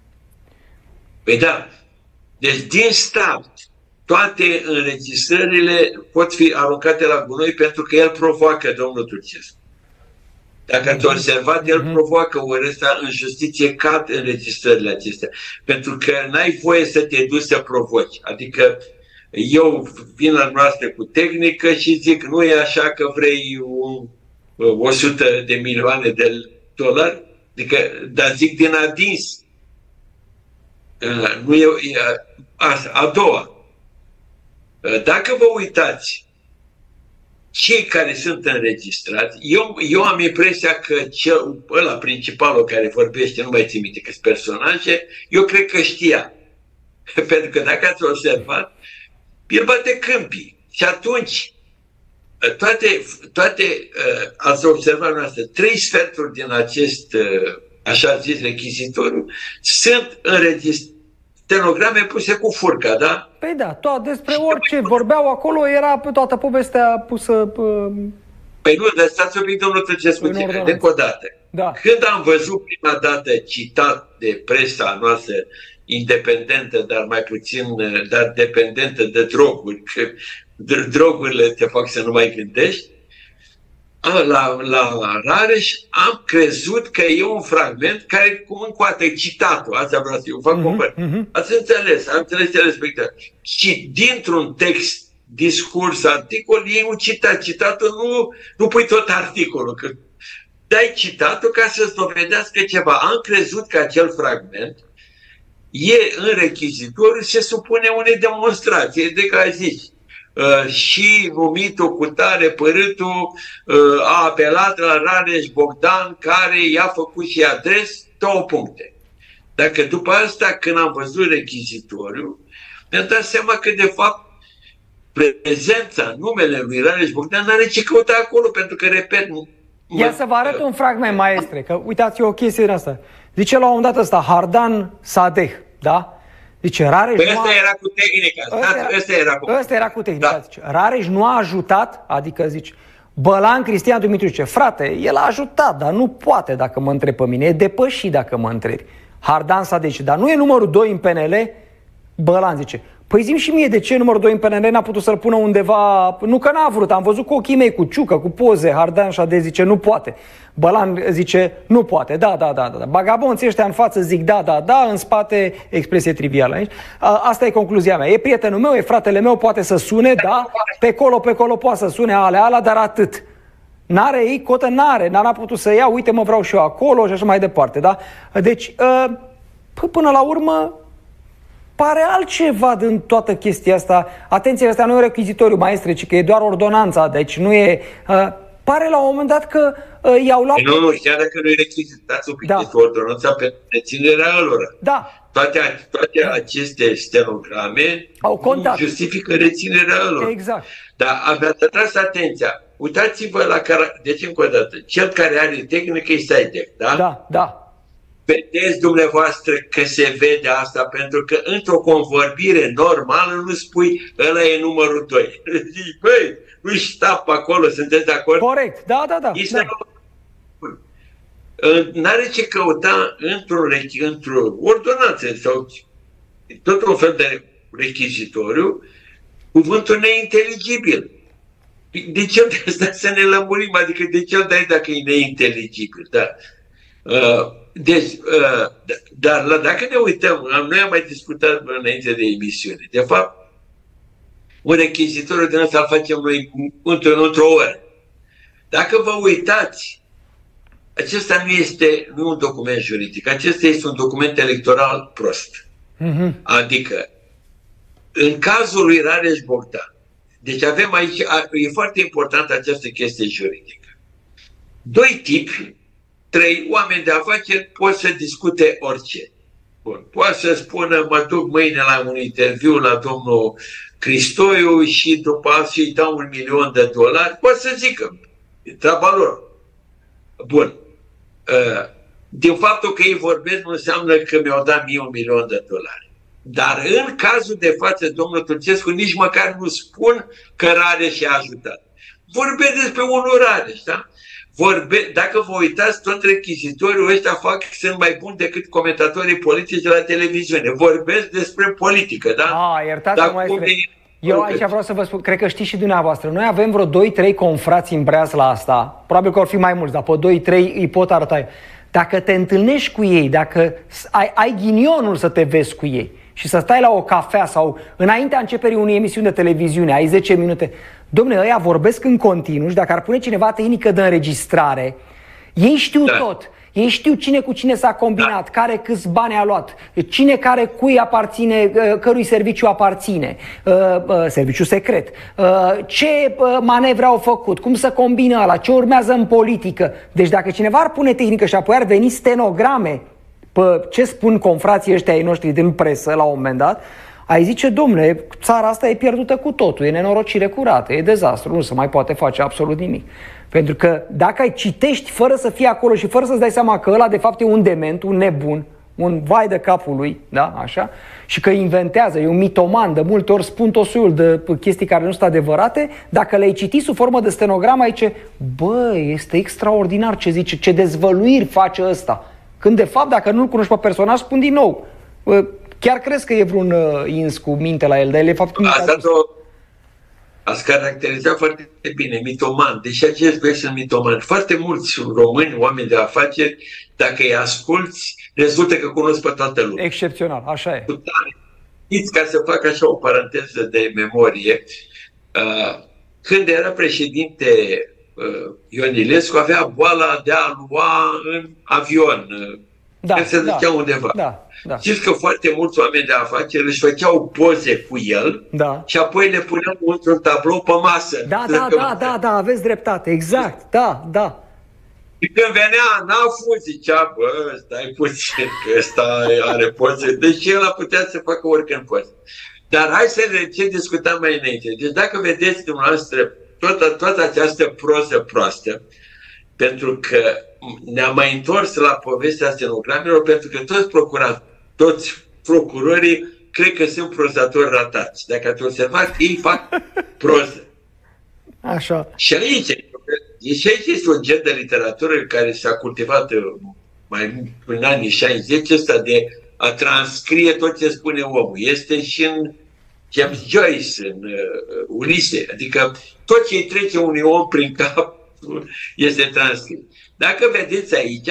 Păi da. Deci din start, toate înregistrările pot fi aruncate la gunoi pentru că el provoacă domnul Turcescu. Dacă ați observat, el provoacă o ăsta în justiție, cad înregistrările acestea. Pentru că n-ai voie să te duci să provoci. Adică eu vin la noastră cu tehnică și zic, nu e așa că vrei un, o sută de milioane de dolari? Adică, dar zic din adins. Nu e, e a, a doua. Dacă vă uitați cei care sunt înregistrați, eu, eu am impresia că cel, ăla principalul care vorbește, nu mai țin minte că sunt personaje, eu cred că știa. Pentru că dacă ați observat, el bate câmpii. Și atunci, toate, toate ați observat noastră, trei sferturi din acest, așa zis, rechizitoriu, sunt înregistrate. Stenograme puse cu furca, da? Păi da, to- despre orice vorbeau acolo era pe toată povestea pusă... P- păi nu, dar stați un pic, domnul Tăcescu, încă o dată. Da. Când am văzut prima dată citat de presa noastră independentă, dar mai puțin, dar dependentă de droguri, că drogurile te fac să nu mai gândești, La, la Rareș am crezut că e un fragment care cum încoate citatul, asta vreau să eu fac complet. Mm-hmm. Ați înțeles, am înțeles respectat. Și dintr-un text, discurs, articol, e un citat. Citatul nu, nu pui tot articolul, că dai citatul ca să-ți dovedească ceva. Am crezut că acel fragment e în rechizitoriu, se supune unei demonstrații, de care zici. Uh, și numitul cu tare părâtul uh, a apelat la Rareș Bogdan, care i-a făcut și adres, două puncte. Dacă după asta, când am văzut rechizitoriu, mi-am dat seama că de fapt prezența, numele lui Rareș Bogdan n-are ce căuta acolo, pentru că, repet... Ia mă, să vă arăt uh, un fragment, maestre, că uitați, o chestie din asta. Zice la un moment dat ăsta, Hardan Sadeh, da? Zice, Rareș păi nu ăsta a... era cu tehnica. Ăsta era, ăsta era cu, ăsta era cu tehnica. Da. Zice, Rareș nu a ajutat, adică zice, Bălan Cristian Dumitriu, zice, frate, el a ajutat, dar nu poate dacă mă întreb pe mine, e depășit dacă mă întrebi. Hardan s-a zice, dar nu e numărul doi în P N L? Bălan zice, păi zi-mi și mie de ce numărul doi în P N L n-a putut să-l pună undeva, nu că n-a vrut, am văzut cu ochii mei, cu ciucă, cu poze, Hardan și zice, nu poate. Bălan zice, nu poate, da, da, da, da. Bagabonții ăștia în față zic da, da, da, în spate expresie trivială. Aici. Asta e concluzia mea. E prietenul meu, e fratele meu, poate să sune, da, pe colo, pe colo poate să sune alea, alea, dar atât. N-are ei, cotă n-are, n-a putut să ia, uite mă vreau și eu acolo și așa mai departe, da? Deci, până la urmă, pare altceva din toată chestia asta. Atenție, asta nu e un rechizitoriu, maestre, ci că e doar ordonanța, deci nu e... Pare la un moment dat că uh, i-au luat... Nu, nu, chiar dacă nu e rechizitați un pic, da. Este ordonanța pentru reținerea lor. Da. Toate, toate aceste stenograme au contat. Justifică reținerea lor. Exact. Dar mi-a atras atenția. Uitați-vă la care... Deci, încă o dată, cel care are tehnică e Saidec, da? Da, da. Vedeți dumneavoastră că se vede asta, pentru că într-o convorbire normală nu spui ăla e numărul doi. Zici, băi, nu ștap acolo, sunteți de acord? Corect, da, da, da. da. N-are ce căuta într-o într ordonanță sau tot un fel de rechizitoriu cuvântul neinteligibil. De ce să ne lămurim? Adică de ce îl dai dacă e neinteligibil? Da. Deci, dar dacă ne uităm, noi am mai discutat înainte de emisiune, de fapt, un rechizitoriu din ăsta îl facem noi într-o într oră. Dacă vă uitați, acesta nu este nu un document juridic, acesta este un document electoral prost. Mm-hmm. Adică, în cazul lui Rareș Bogdan, deci avem aici, e foarte importantă această chestie juridică. Doi tipi, trei oameni de afaceri pot să discute orice. Bun. Poate să spună, mă duc mâine la un interviu la domnul Cristoiu și după asta îi dau un milion de dolari. Poate să zică, e treaba lor. Bun. Din faptul că ei vorbesc nu înseamnă că mi-au dat mie un milion de dolari. Dar în cazul de față, domnul Turcescu, nici măcar nu spun că Rareș i-a ajutat. Vorbesc despre unul Rareș, da? Vorbe, dacă vă uitați, tot rechizitoriul ăștia fac, sunt mai buni decât comentatorii politici de la televiziune. Vorbesc despre politică, da? Ah, iertați-mă, maestre. Eu aici vreau să vă spun, cred că știți și dumneavoastră, noi avem vreo doi trei confrați în breazla asta, probabil că or fi mai mulți, dar pe doi trei îi pot arăta. Dacă te întâlnești cu ei, dacă ai, ai ghinionul să te vezi cu ei și să stai la o cafea sau înaintea începerii unei emisiuni de televiziune, ai zece minute, dom'le, ăia vorbesc în continuu și dacă ar pune cineva tehnică de înregistrare, ei știu da. tot. Ei știu cine cu cine s-a combinat, da. Care câți bani a luat, cine care cui aparține, cărui serviciu aparține, serviciu secret, ce manevre au făcut, cum să combină ăla, ce urmează în politică. Deci dacă cineva ar pune tehnică și apoi ar veni stenograme pe ce spun confrații ăștia ai noștri din presă la un moment dat, ai zice, domnule, țara asta e pierdută cu totul, e nenorocire curată, e dezastru, nu se mai poate face absolut nimic. Pentru că dacă ai citești fără să fii acolo și fără să-ți dai seama că ăla de fapt e un dement, un nebun, un vai de capul lui, da, așa, și că inventează, e un mitoman, de multe ori spun tot soiul de chestii care nu sunt adevărate, dacă le-ai citit sub formă de stenogramă, ai zice, bă, este extraordinar ce zice, ce dezvăluiri face ăsta. Când de fapt, dacă nu-l cunoști pe personaj, spun din nou, chiar crezi că e vreun uh, ins cu minte la el, dar el e fapt... Asta o... Ați caracterizat foarte bine, mitoman. Deși acest băieți sunt mitoman. Foarte mulți români, oameni de afaceri, dacă îi asculți, rezultă că cunosc pe toată lumea. Excepțional, așa e. Știți, ca să fac așa o paranteză de memorie, când era președinte Ion Iliescu, avea boala de a lua în avion, da, când se ducea da, undeva. Da, da. Știți că foarte mulți oameni de afaceri își făceau poze cu el, da, și apoi le puneau într-un tablou pe masă. Da, da, da, da, da, aveți dreptate, exact, da, da. Și când venea Anafu, zicea, bă, stai puțin, că ăsta are poze. Deci el a putea să facă oricând poze. Dar hai să le ce discutam mai înainte. Deci dacă vedeți dumneavoastră toată, toată această proză proastă, pentru că ne-am mai întors la povestea stenogramelor, pentru că toți procuratori, toți procurorii cred că sunt prozatori ratați. Dacă ați observat, ei fac proză. Așa. Și aici, și aici este un gen de literatură care s-a cultivat mai în anii șaizeci, ăsta de a transcrie tot ce spune omul. Este și în James Joyce, în uh, Ulise. Adică tot ce îi trece unui om prin cap este transcris. Dacă vedeți aici,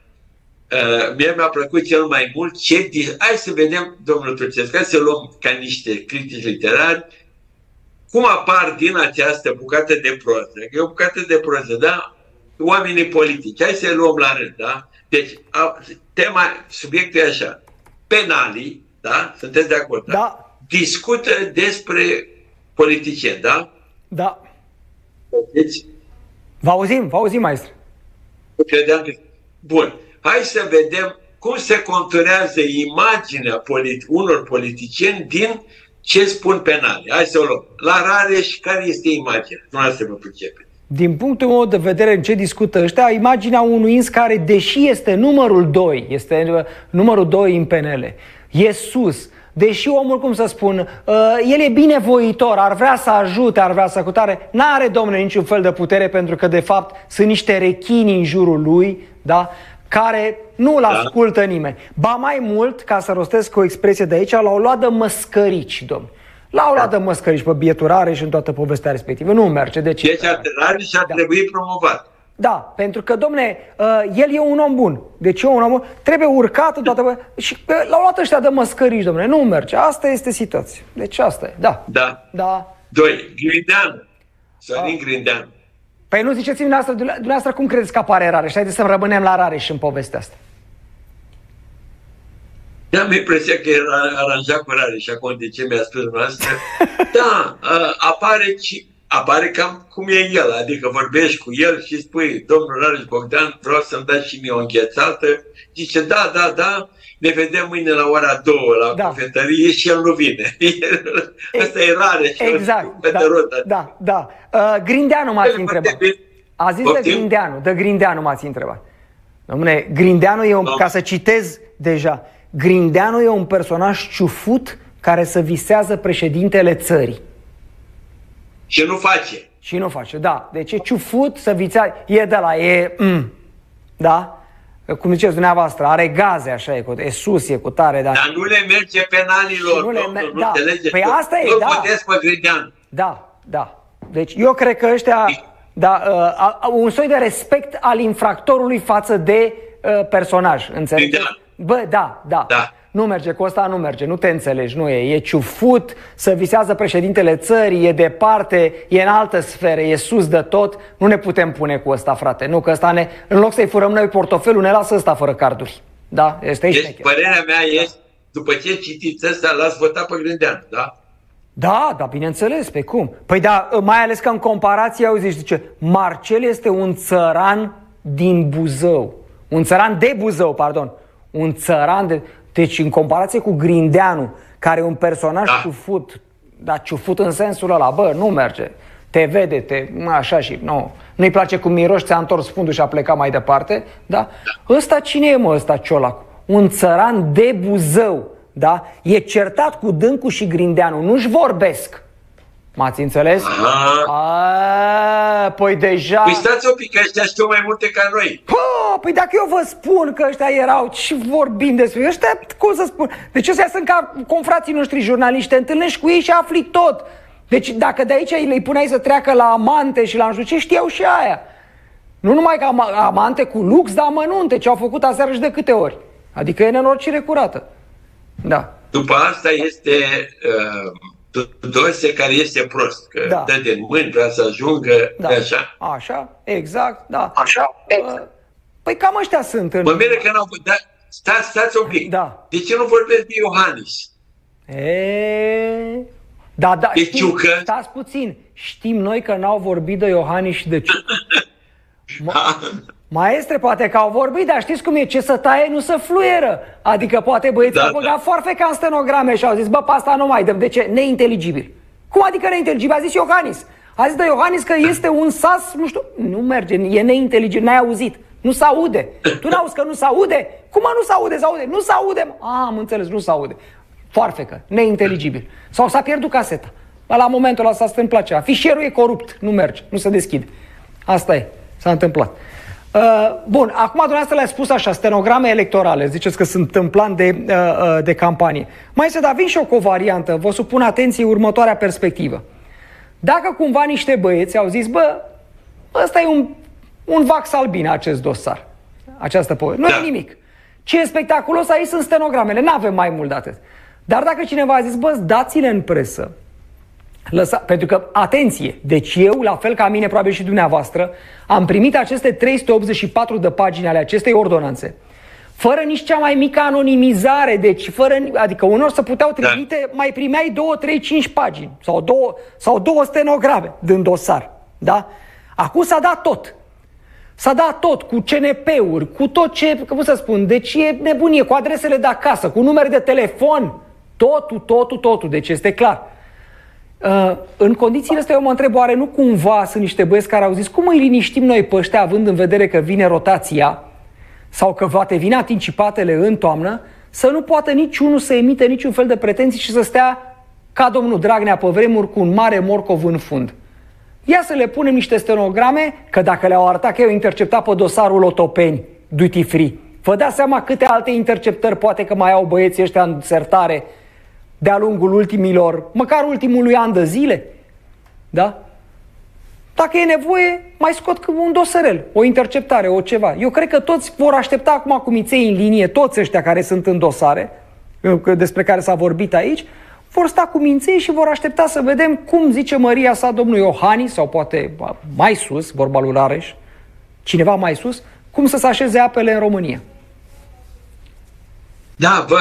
uh, mie mi-a plăcut cel mai mult ce... Hai să vedem, domnul Turcescu, hai să luăm ca niște critici literari cum apar din această bucată de proză. E o bucată de proză, da? Oamenii politici. Hai să luăm la rând, da? Deci, a, tema, subiectul e așa. Penalii, da? Sunteți de acord? Da? Da. Discută despre politicieni, da? Da. Deci, vă auzim, vă auzim, maestru. Credeam că... Bun. Hai să vedem cum se conturează imaginea politi- unor politicieni din ce spun penale. Hai să o luăm. La Rareș, care este imaginea? Nu asta vă pricepe. Din punctul meu de vedere, în ce discută ăștia, imaginea unui ins care, deși este numărul doi, este numărul doi în P N L, e sus, deși omul, cum să spun, el e binevoitor, ar vrea să ajute, ar vrea să cutare, n-are, domnule, niciun fel de putere, pentru că, de fapt, sunt niște rechini în jurul lui, da? Care nu-l ascultă nimeni. Ba mai mult, ca să rostesc o expresie de aici, l-au luat de măscărici, domnule. L-au luat de măscărici pe bieturare și în toată povestea respectivă. Nu merge. De ce? Deci Rareș ar da. trebui promovat. Da, pentru că, domne, el e un om bun. Deci e un om bun. Trebuie urcat în toată... Și l-au luat ăștia de măscărici, domne. Nu merge. Asta este situația. Deci asta e. Da. Da. Da. Doi. Grindeanu. Sorin Grindeanu. Păi nu ziceți-mi dumneavoastră, dumneavoastră cum credeți că apare Rareș? Haideți să rămânem la Rareș în povestea asta. Eu am impresia că era aranjat cu Rareș, acum de ce mi-a spus dumneavoastră. Da, apare, apare cam cum e el, adică vorbești cu el și spui, domnul Rareș Bogdan, vreau să-mi dați și mie o înghețată. Zice, da, da, da, ne vedem mâine la ora două la da. cafetărie și el nu vine. Asta e Rareș. Exact, da, da, da. Uh, Grindeanu m-ați întrebat. A zis de Grindeanu, de Grindeanu m-ați întrebat. Dom'le, Grindeanu e un, no. ca să citez deja, Grindeanu e un personaj ciufut care să visează președintele țării. Și nu face. Și nu face, da. Deci e ciufut să visea, e de la, e, mm, da? Cum ziceți dumneavoastră, are gaze, așa e, e sus, e cu tare, dar... Dar nu le merge penalilor, nu, le mer- nu da. înțelegeți? Păi asta e, nu da. Nu puteți pe Grindeanu. Da, da. Deci eu cred că ăștia, da, uh, un soi de respect al infractorului față de uh, personaj, înțelegeți? Bă, da, da. Da. nu merge, cu ăsta nu merge, nu te înțelegi, nu e. E ciufut, să visează președintele țării, e departe, e în altă sferă, e sus de tot. Nu ne putem pune cu ăsta, frate. Nu, că ăsta ne, în loc să-i furăm noi portofelul, ne lasă ăsta fără carduri. Da, este aici. Deci, părerea mea este, după ce citiți ăsta, l-ați votat pe Grindeanu, da? Da, da, bineînțeles, pe cum? Păi da, mai ales că în comparație, auzi, zice, Marcel este un țăran din Buzău. Un țăran de Buzău, pardon. Un țăran de... Deci, în comparație cu Grindeanu, care e un personaj da. ciufut, dar ciufut în sensul ăla, bă, nu merge. Te vede, te... așa și... Nu. Nu-i place cum miroși, ți-a întors fundul și a plecat mai departe, da? da. Ăsta cine e, mă, ăsta Ciolacu? Un țăran de Buzău, da? E certat cu Dâncu și Grindeanu, nu-și vorbesc. M-ați înțeles? A, păi deja... Păi stați un pic, că ăștia știu mai multe ca noi. Ha, păi dacă eu vă spun că ăștia erau și vorbim despre ăștia, cum să spun? Deci ăștia sunt ca confrații noștri jurnaliști, te întâlnești cu ei și afli tot. Deci dacă de aici le puneai să treacă la amante și la nu știu ce, știau și aia. Nu numai că am amante cu lux, dar amănunte, ce au făcut aseară și de câte ori. Adică e nenorocire curată. Da. După asta este... Uh... Tudose care este prost, că da. dă de mâini, vrea să ajungă, da. de așa. Așa, exact, da. Așa, exact. Păi cam ăștia sunt. În... Mă miră că n-au... Da, stați, stați un pic. Da. De ce nu vorbesc de Iohannis? E... Da, da, de știm, Ciucă? Stați puțin. Știm noi că n-au vorbit de Iohannis și de Ciucă. Maestre, poate că au vorbit, dar știți cum e, ce să taie nu să fluieră. Adică poate băieții da, au băgat da. foarfeca în stenograme și au zis, bă, pe asta nu mai dăm. De ce? Neinteligibil. Cum adică neinteligibil? A zis Iohannis. A zis de Iohannis că este un sas, nu știu, nu merge, e neinteligibil, n-ai auzit. Nu s-aude. Tu n-auzi că nu s-aude? Cum mă nu s-aude? S-aude? Nu s-aude. Ah, am înțeles, nu s-aude. Foarfecă, neinteligibil. Sau s-a pierdut caseta. La momentul ăla s-a întâmplat ceva. Fișierul e corupt, nu merge, nu se deschide. Asta e, s-a întâmplat. Uh, bun, acum dumneavoastră le-ați spus așa, stenograme electorale, ziceți că sunt în plan de, uh, de campanie. Mai să da, vin și eu cu o variantă, vă supun atenție următoarea perspectivă. Dacă cumva niște băieți au zis, bă, ăsta e un, un vax albin acest dosar, această poveste, nu da. e nimic. Ce e spectaculos aici sunt stenogramele, n-avem mai mult de atât. Dar dacă cineva a zis, bă, dați-le în presă, lăsa, pentru că, atenție, deci eu, la fel ca mine, probabil și dumneavoastră, am primit aceste trei sute optzeci și patru de pagini ale acestei ordonanțe, fără nici cea mai mică anonimizare, deci fără, adică unor se puteau trimite, da. mai primeai două, trei, cinci pagini sau două, sau două stenograme din dosar, da? Acum s-a dat tot. S-a dat tot, cu C N P-uri, cu tot ce, cum să spun, deci e nebunie, cu adresele de acasă, cu numere de telefon, totul, totul, totul, deci este clar. Uh, în condițiile astea eu mă întreb, oare nu cumva sunt niște băieți care au zis cum îi liniștim noi pe ăștia având în vedere că vine rotația sau că poate vine anticipatele în toamnă, să nu poată niciunul să emite niciun fel de pretenții și să stea ca domnul Dragnea pe vremuri cu un mare morcov în fund. Ia să le punem niște stenograme, că dacă le-au arătat că eu interceptat pe dosarul Otopeni, duty free, vă dați seama câte alte interceptări poate că mai au băieții ăștia în sertare de-a lungul ultimilor, măcar ultimului an de zile, da? Dacă e nevoie, mai scot un dosărel, o interceptare, o ceva. Eu cred că toți vor aștepta acum cu miței în linie, toți ăștia care sunt în dosare, despre care s-a vorbit aici, vor sta cu minței și vor aștepta să vedem cum zice măria sa domnul Iohannis, sau poate mai sus, vorba lui Rareș, cineva mai sus, cum să se așeze apele în România. Da, vă,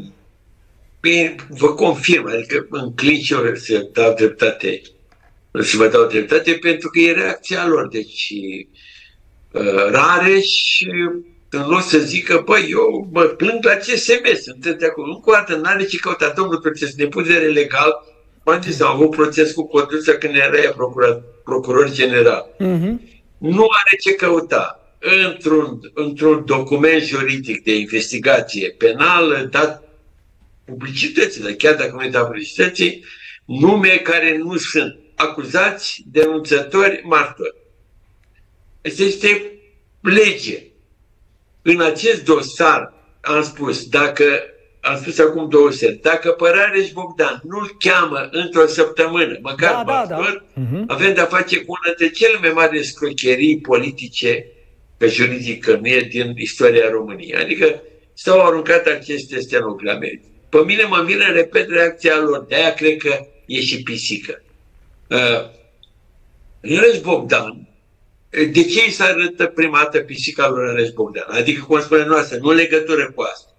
vă confirm, adică înclin și eu să dau dreptate, să vă dau dreptate, pentru că e reacția lor. Deci, uh, Rareș, în loc să zică, băi, eu mă plâng la C S M, sunteți de acolo. Încă o dată, n-are ce căuta, domnul proces de punere legal, poate să au avut proces cu Codruța când era ea procuror, procuror general. Uh-huh. Nu are ce căuta într-un, într-un document juridic de investigație penală dat publicității, dar chiar dacă nu e dat publicității, nume care nu sunt acuzați, denunțători, martori. Asta este lege. În acest dosar am spus, dacă, am spus acum două seri, dacă pe Rareș Bogdan nu-l cheamă într-o săptămână, măcar da, da, da. Uh-huh. avem de-a face cu una dintre cele mai mari scrocherii politice, că juridică nu e din istoria României. Adică s-au aruncat aceste stenograme. Pe mine mă vine, repet, reacția lor. De-aia cred că e și pisică. Uh, Rareș Bogdan, de ce îi se arătă prima dată pisica lui Rareș Bogdan? Adică, cum spune noastră, nu în legătură cu asta.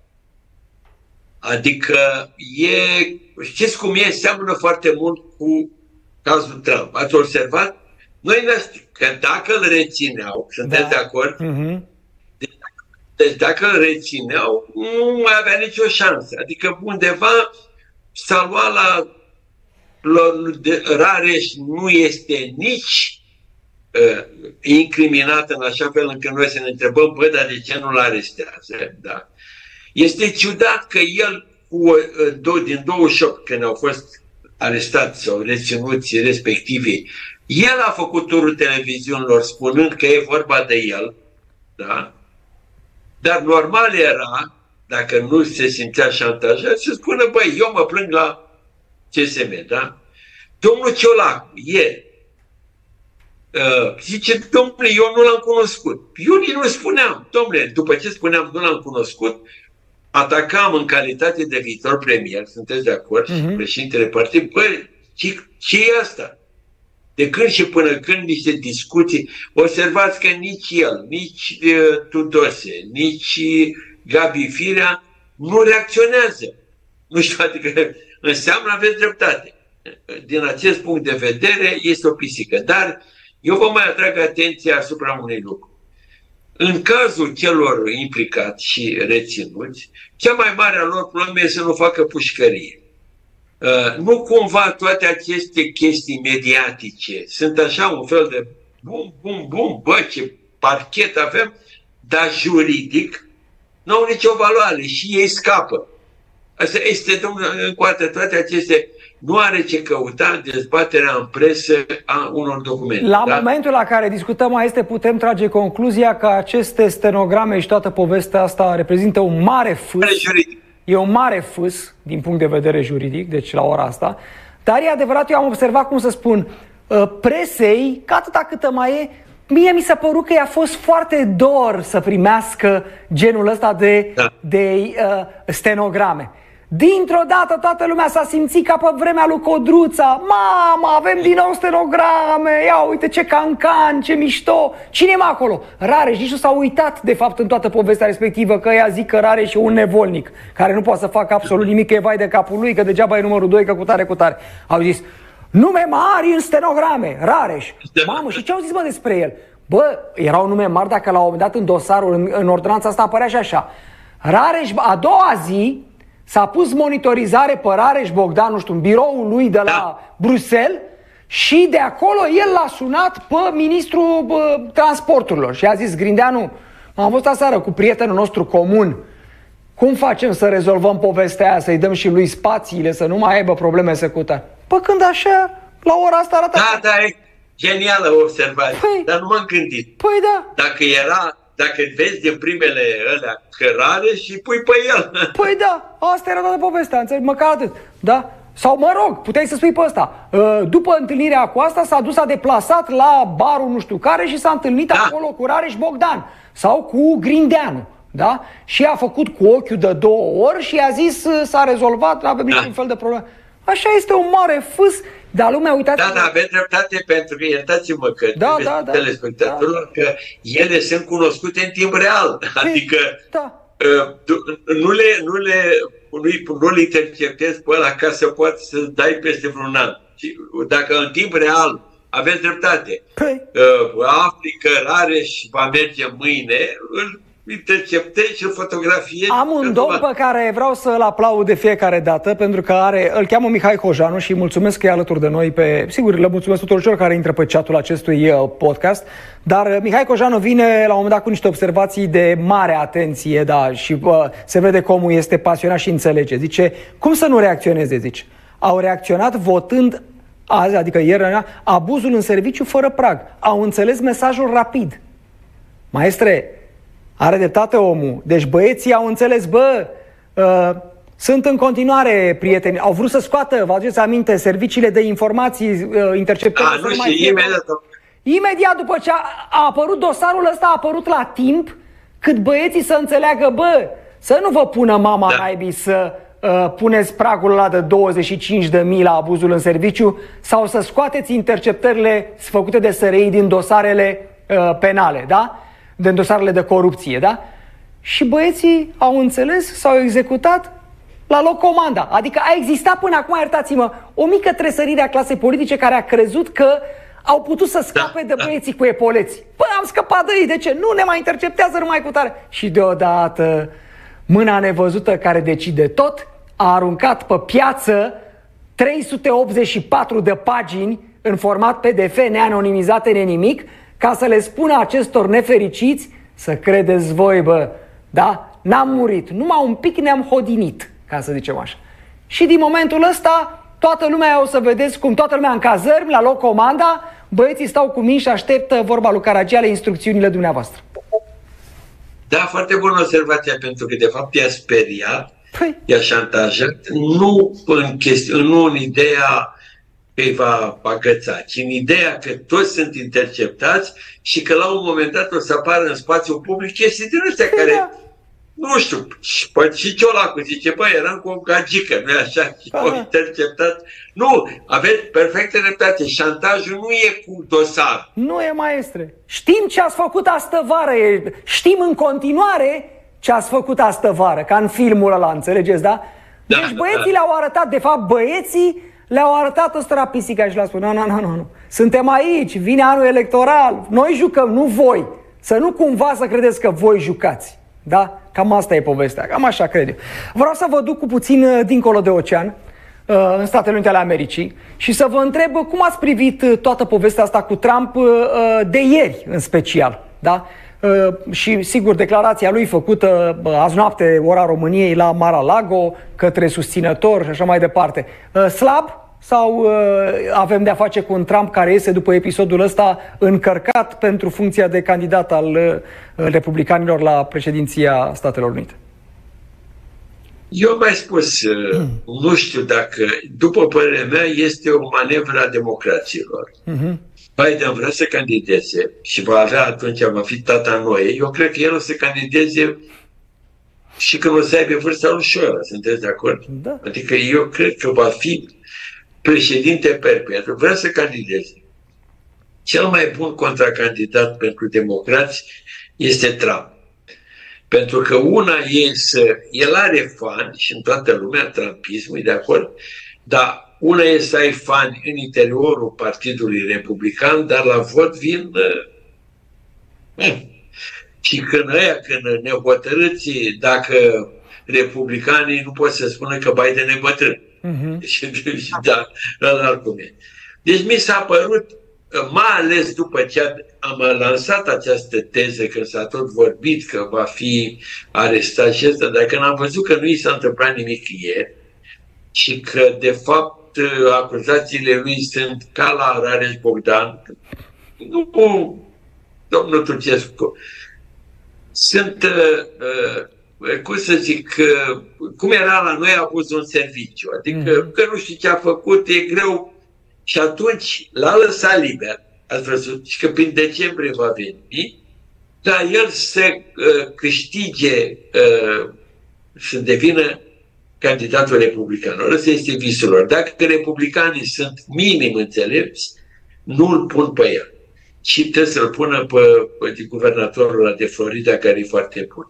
Adică, e, știți cum e, seamănă foarte mult cu cazul Trump. Ați observat? Noi ne știm că dacă îl rețineau, sunteți da. de acord? Uh-huh. Deci dacă îl rețineau, nu mai avea nicio șansă. Adică undeva s-a luat la, la Rareș, nu este nici uh, incriminat în așa fel încât noi să ne întrebăm, bă, dar de ce nu-l arestează? Da? Este ciudat că el, cu, uh, din douăzeci și opt, când au fost arestați sau reținuți respectivii, el a făcut turul televiziunilor spunând că e vorba de el, da? Dar normal era, dacă nu se simțea șantajat, să spună, băi, eu mă plâng la C S M, da? Domnul Ciolacu, ieri, uh, zice, domnule, eu nu l-am cunoscut. Eu nici nu spuneam, domnule, după ce spuneam nu l-am cunoscut, atacam în calitate de viitor premier, sunteți de acord, uh-huh. președintele partidului, băi, ce, ce e asta? De când și până când niște discuții, observați că nici el, nici uh, Tudose, nici Gabi Firea nu reacționează. Nu știu, adică înseamnă aveți dreptate. Din acest punct de vedere este o pisică. Dar eu vă mai atrag atenția asupra unui lucru. În cazul celor implicați și reținuți, cea mai mare a lor problemă este să nu facă pușcărie. Uh, nu cumva toate aceste chestii mediatice sunt așa un fel de bum, bum, bum, bă, ce parchet avem, dar juridic nu au nicio valoare și ei scapă. Asta este, domnule, încoată, toate aceste, nu are ce căuta în dezbaterea în presă a unor documente. La da? momentul la care discutăm mai este, putem trage concluzia că aceste stenograme și toată povestea asta reprezintă un mare fâs. E un mare fâs din punct de vedere juridic, deci la ora asta. Dar e adevărat, eu am observat, cum să spun, presei, că atâta câtă mai e, mie mi s-a părut că i-a fost foarte dor să primească genul ăsta de, da. de uh, stenograme. Dintr-o dată toată lumea s-a simțit ca pe vremea lui Codruța. Mamă, avem din nou stenograme, ia uite ce cancan, ce mișto. Cine-i acolo? Rareș, nici nu s-a uitat de fapt în toată povestea respectivă că ea zic că Rareș e un nevolnic care nu poate să facă absolut nimic, că e vai de capul lui, că degeaba e numărul doi, că cu tare, cu tare. Au zis, nume mari în stenograme, Rareș. Mamă, și ce au zis, bă, despre el? Bă, erau nume mari, dacă la un moment dat în dosarul, în, în ordonanța asta apărea și așa. Rareș, a doua zi, s-a pus monitorizare pe Rareș Bogdan, nu știu, în biroul lui de la da. Bruxelles și de acolo el l-a sunat pe ministrul bă, transporturilor și a zis, Grindeanu, am fost aseară cu prietenul nostru comun, cum facem să rezolvăm povestea aia, să-i dăm și lui spațiile, să nu mai aibă probleme secutare? Păi când așa, la ora asta arată... Da, da, e genială observație, păi, dar nu m-am gândit. Păi da. Dacă era... Dacă vezi din primele alea cărare și pui pe el. Păi da, asta era toată povestea, înțelegi? Măcar atât, da? Sau mă rog, puteai să spui pe ăsta. După întâlnirea cu asta s-a dus, a deplasat la barul nu știu care și s-a întâlnit da. acolo cu Rareș Bogdan sau cu Grindeanu, da? Și a făcut cu ochiul de două ori și a zis s-a rezolvat, nu avem da. niciun fel de problemă. Așa este un mare fâs, dar lumea, uitați... Da, da, aveți dreptate, pentru că, iertați-mă că da, da, da, telespectatorilor, da. că ele sunt cunoscute în timp real. Păi, adică da. nu le, nu le, nu, nu le interceptezi pe ăla ca să poți să dai peste vreun an. Dacă în timp real aveți dreptate, păi. afli că Rareș va merge mâine, îl interceptezi și fotografie. Am un domn pe care vreau să-l aplaud de fiecare dată, pentru că are, îl cheamă Mihai Cojanu și mulțumesc că e alături de noi pe, sigur, le mulțumesc tuturor celor care intră pe chatul acestui podcast, dar Mihai Cojanu vine la un moment dat cu niște observații de mare atenție, da, și uh, se vede că omul este pasionat și înțelege. Zice, cum să nu reacționeze, zice. Au reacționat votând azi, adică ieri, abuzul în serviciu fără prag. Au înțeles mesajul rapid. Maestre, are dreptate omul. Deci băieții au înțeles, bă, uh, sunt în continuare prieteni. Au vrut să scoată, vă aduceți aminte, serviciile de informații uh, interceptate. Nu știu, imediat. Imediat după ce a, a apărut dosarul ăsta, a apărut la timp, cât băieții să înțeleagă, bă, să nu vă pună mama da. naibii să uh, puneți pragul ăla de douăzeci și cinci de mii la abuzul în serviciu sau să scoateți interceptările făcute de S R I din dosarele uh, penale, da? Din dosarele de corupție, da? Și băieții au înțeles, s-au executat la loc comanda. Adică a existat până acum, iertați-mă, o mică tresărire a clasei politice care a crezut că au putut să scape da, de băieții da. cu epoleți. Păi am scăpat de ei, de ce? Nu ne mai interceptează numai cu tare. Și deodată mâna nevăzută care decide tot a aruncat pe piață trei sute optzeci și patru de pagini în format P D F neanonimizate, nenimic, ca să le spună acestor nefericiți să credeți voi, bă, da? N-am murit, numai un pic ne-am hodinit, ca să zicem așa. Și din momentul ăsta, toată lumea, o să vedeți cum toată lumea în cazărmi, la loc comanda, băieții stau cu mini și așteptă, vorba lui Caragiale, instrucțiunile dumneavoastră. Da, foarte bună observația, pentru că de fapt i-a speriat, păi. i-a șantajat, nu în, chesti- nu în ideea că îi va agăța, ci în ideea că toți sunt interceptați și că la un moment dat o să apară în spațiul public chestii din astea care, da. nu știu, și, păi, și Ciolacu zice, băi, eram cu o gagică, nu-i așa? Și au interceptat. Nu, aveți perfectă dreptate, șantajul nu e cu dosar. Nu e, maestre. Știm ce ați făcut astă vară, știm în continuare ce ați făcut astă vară, ca în filmul ăla, înțelegeți, da? Da, deci băieții da. le-au arătat, de fapt băieții le-au arătat ăsta pisica și le-au spus, nu, nu, nu, nu, nu, suntem aici, vine anul electoral, noi jucăm, nu voi. Să nu cumva să credeți că voi jucați, da? Cam asta e povestea, cam așa cred eu. Vreau să vă duc cu puțin dincolo de ocean, în Statele Unite ale Americii, și să vă întreb cum ați privit toată povestea asta cu Trump de ieri în special, da? Și sigur declarația lui făcută azi noapte, ora României, la Mar-a-Lago, către susținători și așa mai departe. Slab? Sau avem de-a face cu un Trump care iese după episodul ăsta încărcat pentru funcția de candidat al republicanilor la președinția Statelor Unite? Eu am mai spus, mm. nu știu dacă, după părerea mea, este o manevră a democraților. Mm-hmm. Biden vrea să candideze și va avea atunci, va fi tata noi. Eu cred că el o să candideze și când o să aibă vârsta lui Șoara, sunteți de acord? Da. Adică eu cred că va fi președinte perpetu, vrea să candideze. Cel mai bun contracandidat pentru democrați este Trump. Pentru că una e să... El are fani și în toată lumea, trumpismul, e de acord, dar una e să ai fani în interiorul Partidului Republican, dar la vot vin... Uh, și când ăia, când nehotărâți, dacă republicanii nu pot să spună că Biden e bătrân. Uh-huh. Deci, da, deci mi s-a părut, mai ales după ce am lansat această teză, că s-a tot vorbit că va fi arestat și ăsta, dar când am văzut că nu i s-a întâmplat nimic ieri și că, de fapt, acuzațiile lui sunt ca la Rareș Bogdan, nu, domnul Turcescu, sunt, uh, cum să zic, uh, cum era la noi abuzul în serviciu, adică mm. că nu știu ce a făcut, e greu. Și atunci l-a lăsat liber, ați văzut, și că prin decembrie va veni, dar el să uh, câștige, uh, să devină candidatul republicanilor. Ăsta este visul lor. Dacă republicanii sunt minim înțelepți, nu îl pun pe el. Și trebuie să-l pună pe, pe guvernatorul ăla de Florida, care e foarte bun.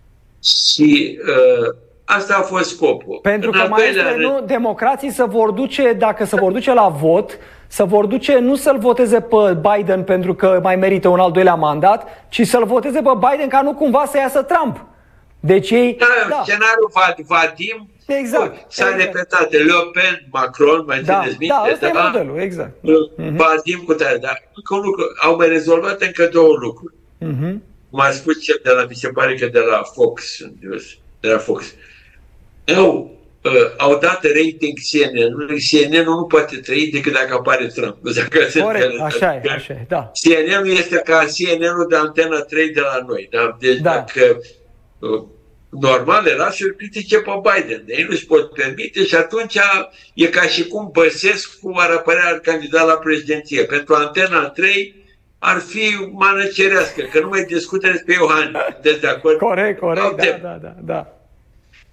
Și uh, asta a fost scopul. Pentru că, maestre, nu, democrații se vor duce, dacă se vor duce la vot, se vor duce nu să-l voteze pe Biden pentru că mai merită un al doilea mandat, ci să-l voteze pe Biden ca nu cumva să iasă Trump. Deci ei... Da, da. Scenariul Vadim, exact, s-a exact. repetat. Le Pen, Macron, mai da, țineți minte? Da, ăsta da? e modelul, exact. Vadim cu tare, dar încă un lucru. Au mai rezolvat încă două lucruri. Uh-huh. M-a spus cel de la, mi se pare că de la Fox, de la Fox. Au, uh, au dat rating C N N. C N N-ul nu poate trăi decât dacă apare Trump. Corect, așa e, așa e, da. C N N-ul este ca C N N-ul de Antena trei de la noi. Da? Deci da. Dacă uh, normal era să-l critique pe Biden. De ei nu-și pot permite și atunci e ca și cum Băsescu ar apărea candidat la președinție. Pentru Antena trei ar fi mană cerească, că nu mai discută despre Iohannis. Sunteți de acord? Corect, corect, da, da, da, da.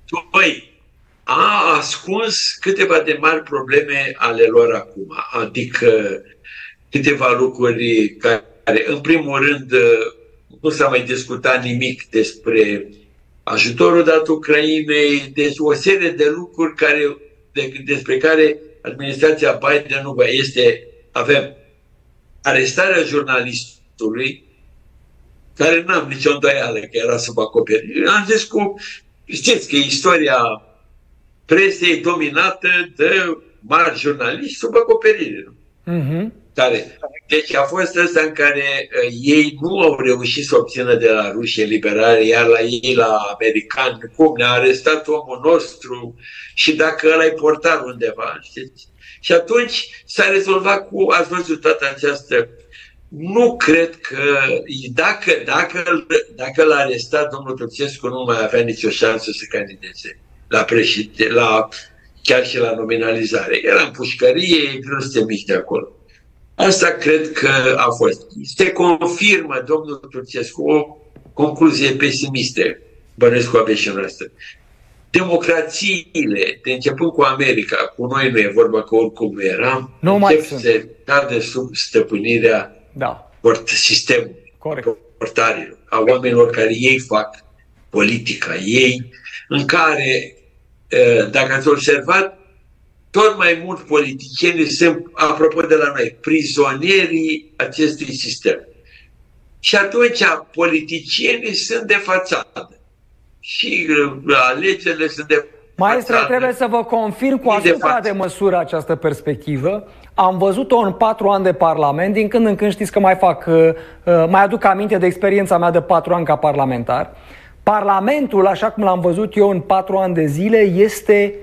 Doi, a ascuns câteva de mari probleme ale lor acum, adică câteva lucruri care, în primul rând, nu s-a mai discutat nimic despre ajutorul dat Ucrainei, deci o serie de lucruri care, de, despre care administrația Biden nu va este, avem arestarea jurnalistului, care n-am nicio îndoială că era sub acoperire. Am zis cu, știți că istoria presei dominată de mari jurnaliști sub acoperire. Mm-hmm. Care, deci a fost ăsta în care uh, ei nu au reușit să obțină de la ruși eliberare, iar la ei, la americani, cum ne-a arestat omul nostru și dacă ăla-i portar undeva, știți? Și atunci s-a rezolvat cu, ați văzut toată această, nu cred că, dacă, dacă, dacă l-a arestat domnul Turcescu, nu mai avea nicio șansă să candideze la președinte, la, chiar și la nominalizare. Era în pușcărie, e greu să te mici de acolo. Asta cred că a fost. Se confirmă, domnul Turcescu, o concluzie pesimistă, bănuiesc cu aveți și noastră. Democrațiile, de începând cu America, cu noi nu e vorba că oricum eram, nu încep să se cadă sub stăpânirea da. sistemului, corect. portarilor, a oamenilor care ei fac politica ei, în care, dacă ați observat, tot mai mult politicienii sunt, apropo de la noi, prizonierii acestui sistem. Și atunci politicienii sunt de fațadă. Și alegerile sunt de Maestre, fațadă. Trebuie să vă confirm cu atâta de, de măsură această perspectivă. Am văzut-o în patru ani de Parlament. Din când în când știți că mai fac, mai aduc aminte de experiența mea de patru ani ca parlamentar. Parlamentul, așa cum l-am văzut eu în patru ani de zile, este...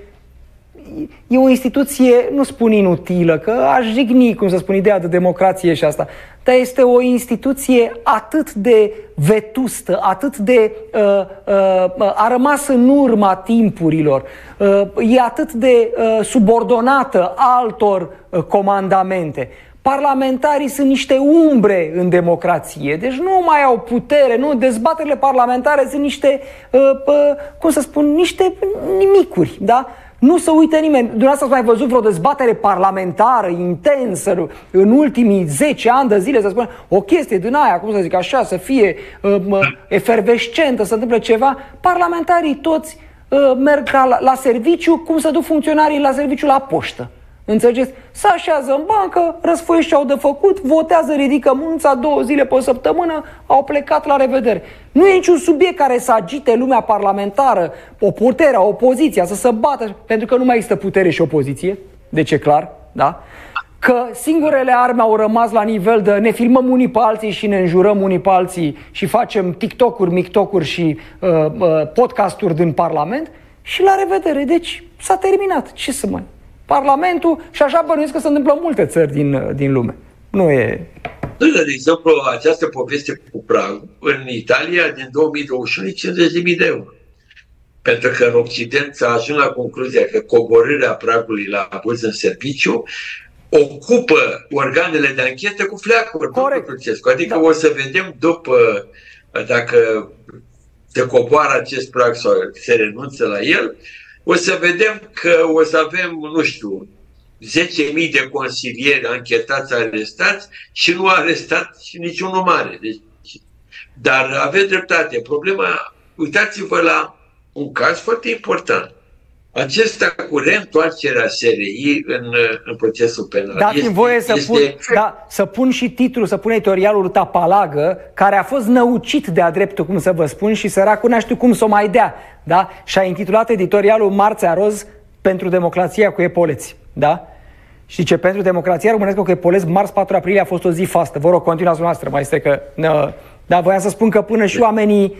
E o instituție, nu spun inutilă, că aș jigni, cum să spun, ideea de democrație și asta, dar este o instituție atât de vetustă, atât de uh, uh, a rămas în urma timpurilor, uh, e atât de uh, subordonată altor uh, comandamente. Parlamentarii sunt niște umbre în democrație, deci nu mai au putere, nu, dezbaterile parlamentare sunt niște, uh, uh, cum să spun, niște nimicuri, da? Nu se uită nimeni. Dumneavoastră ați mai văzut vreo dezbatere parlamentară intensă în ultimii zece ani de zile, să spun o chestie din aia, cum să zic așa, să fie uh, efervescentă, să întâmple ceva. Parlamentarii toți uh, merg la, la serviciu, cum se duc funcționarii la serviciu la poștă. Înțelegeți? Se așează în bancă, răsfoiesc ce au de făcut, votează, ridică munța, două zile pe o săptămână, au plecat, la revedere. Nu e niciun subiect care să agite lumea parlamentară, o puterea, opoziția, să se bată, pentru că nu mai există putere și opoziție, deci e clar, da? Că singurele arme au rămas la nivel de ne filmăm unii pe alții și ne înjurăm unii pe alții și facem TikTok-uri, MikTok-uri și uh, uh, podcasturi din Parlament și la revedere. Deci s-a terminat. Ce să mai... Parlamentul, și așa bănuiesc că se întâmplă în multe țări din, din lume. Nu e... De exemplu, această poveste cu pragul, în Italia, din două mii douăzeci și unu, cincizeci de mii de euro. Pentru că în Occident s-a ajuns la concluzia că coborârea pragului la abuz în serviciu ocupă organele de anchetă cu fleacuri. Corect. Adică da. O să vedem după, dacă se coboară acest prag sau se renunță la el, o să vedem că o să avem, nu știu, zece mii de consilieri anchetați, arestați și nu arestat și niciunul mare. Deci, dar aveți dreptate. Problema, uitați-vă la un caz foarte important. Acesta cu reîntoarcerea S R I în, în procesul penal. Dați-mi voie să, este... pun, da, să pun și titlul, să pun editorialul Tapalagă, care a fost năucit de-a dreptul, cum să vă spun, și săracul n-a știut cum să o mai dea. Da? Și a intitulat editorialul Marțea Roz pentru democrația cu epoleți. Da? Și ce pentru democrația românească cu epoleți, marți patru aprilie a fost o zi fastă. Vă rog, continuați noastră, mai este că... Da, voiam să spun că până și oamenii...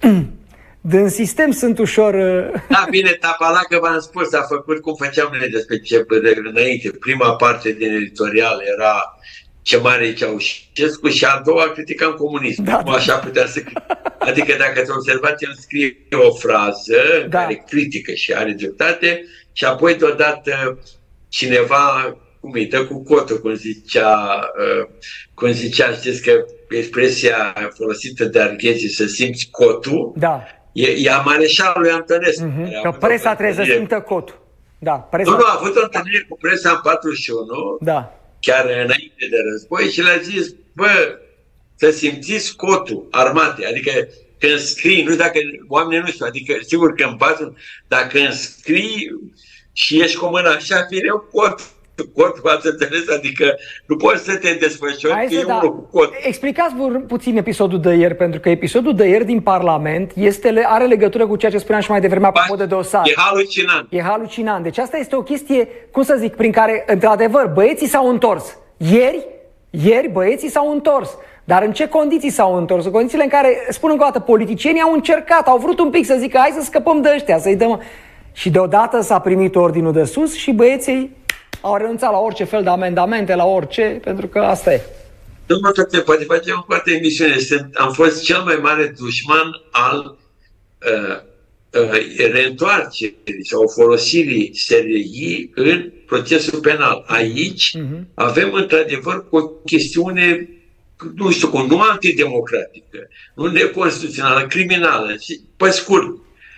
din sistem sunt ușor... Da, bine, Tapalacă, v-am spus, a făcut cum făceam noi despre ce înainte. Prima parte din editorial era ce mare e Ceaușescu și a doua criticam comunism. Da, da. Așa putea să... Adică dacă ați observat, el scrie o frază da. care critică și are dreptate și apoi deodată cineva, cum îi dă cu cotul, cum zicea, cum zicea, știți că expresia folosită de arghezi, să simți cotul, da. E, e a mareșalului Antonescu. Uh-huh. Că presa trebuie să simtă cotul. Da, presa... Nu, nu, a avut o întâlnire cu presa în patruzeci și unu, da. chiar înainte de război, și le-a zis, bă, să simțiți cotul armatei, adică când scrii, nu știu dacă oamenii nu știu, adică sigur că în patru, dacă înscrii și ești cu mâna așa, fireu cot, cot, v-ați înțeles, adică nu poți să te desfășori, că e da. unul cu cot. Explicați puțin episodul de ieri, pentru că episodul de ieri din Parlament este, are legătură cu ceea ce spuneam și mai devreme apropo de dosar. E halucinant. E halucinant. Deci asta este o chestie, cum să zic, prin care, într-adevăr, băieții s-au întors. Ieri, ieri băieții s-au întors. Dar în ce condiții s-au întors? În condițiile în care, spun încă o dată, politicienii au încercat, au vrut un pic să zică hai să scăpăm de ăștia, să-i dăm... Și deodată s-a primit ordinul de sus și băieții au renunțat la orice fel de amendamente, la orice, pentru că asta e. Domnul Toate, poate facem o parte emisiune. Am fost cel mai mare dușman al uh, uh, reîntoarcerii sau folosirii S R I în procesul penal. Aici uh-huh. avem într-adevăr o chestiune, nu știu cum, nu antidemocratică, nu neconstituțională, criminală. Pe scurt,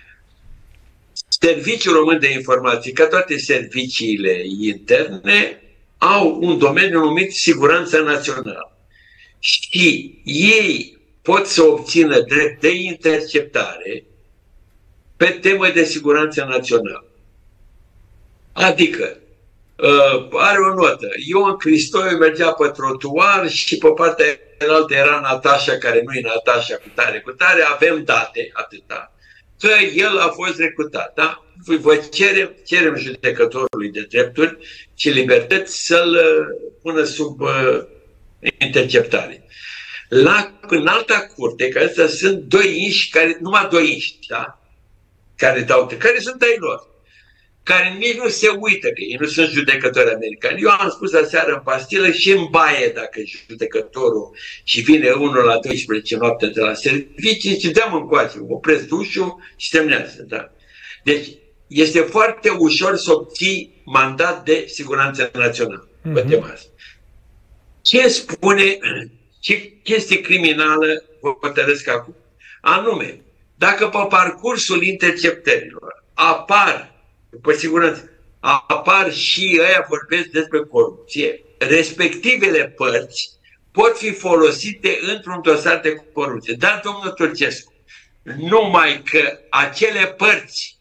Serviciul Român de Informații, ca toate serviciile interne, au un domeniu numit siguranța națională. Și ei pot să obțină drept de interceptare pe temă de siguranță națională. Adică, uh, are o notă. Ion Cristoiu mergea pe trotuar și pe partea înaltă era Natasha, care nu e Natasha cu tare, cu tare, avem date, atâta, că el a fost recrutat. Da? Vă cerem, cerem judecătorului de drepturi și libertăți să-l pună sub uh, interceptare. La înalta curte, că astea sunt doi inși, care, numai doi inși, da? care, dau, care sunt ai lor, care nici nu se uită, că ei nu sunt judecători americani. Eu am spus aseară în pastilă și în baie, dacă judecătorul și vine unul la douăsprezece noaptea de la servicii și dăm încoace, opresc dușul și semnează. Da? Deci este foarte ușor să obții mandat de siguranță națională pe mm-hmm. tema asta. Ce spune, ce chestie criminală vă hotărăsc acum? Anume, dacă pe parcursul interceptărilor apar, pe siguranță, apar și ăia vorbesc despre corupție, respectivele părți pot fi folosite într-un dosar de corupție. Dar, domnul Turcescu, numai că acele părți,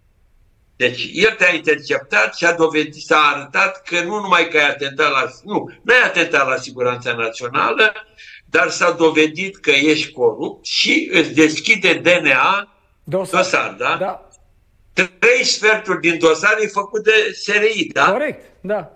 deci el te-a interceptat și a dovedit, s-a arătat că nu numai că ai atentat la, nu, nu ai atentat la siguranța națională, dar s-a dovedit că ești corupt și îți deschide D N A dosar, dosar da? da? Trei sferturi din dosar e făcut de S R I, da? Corect, da.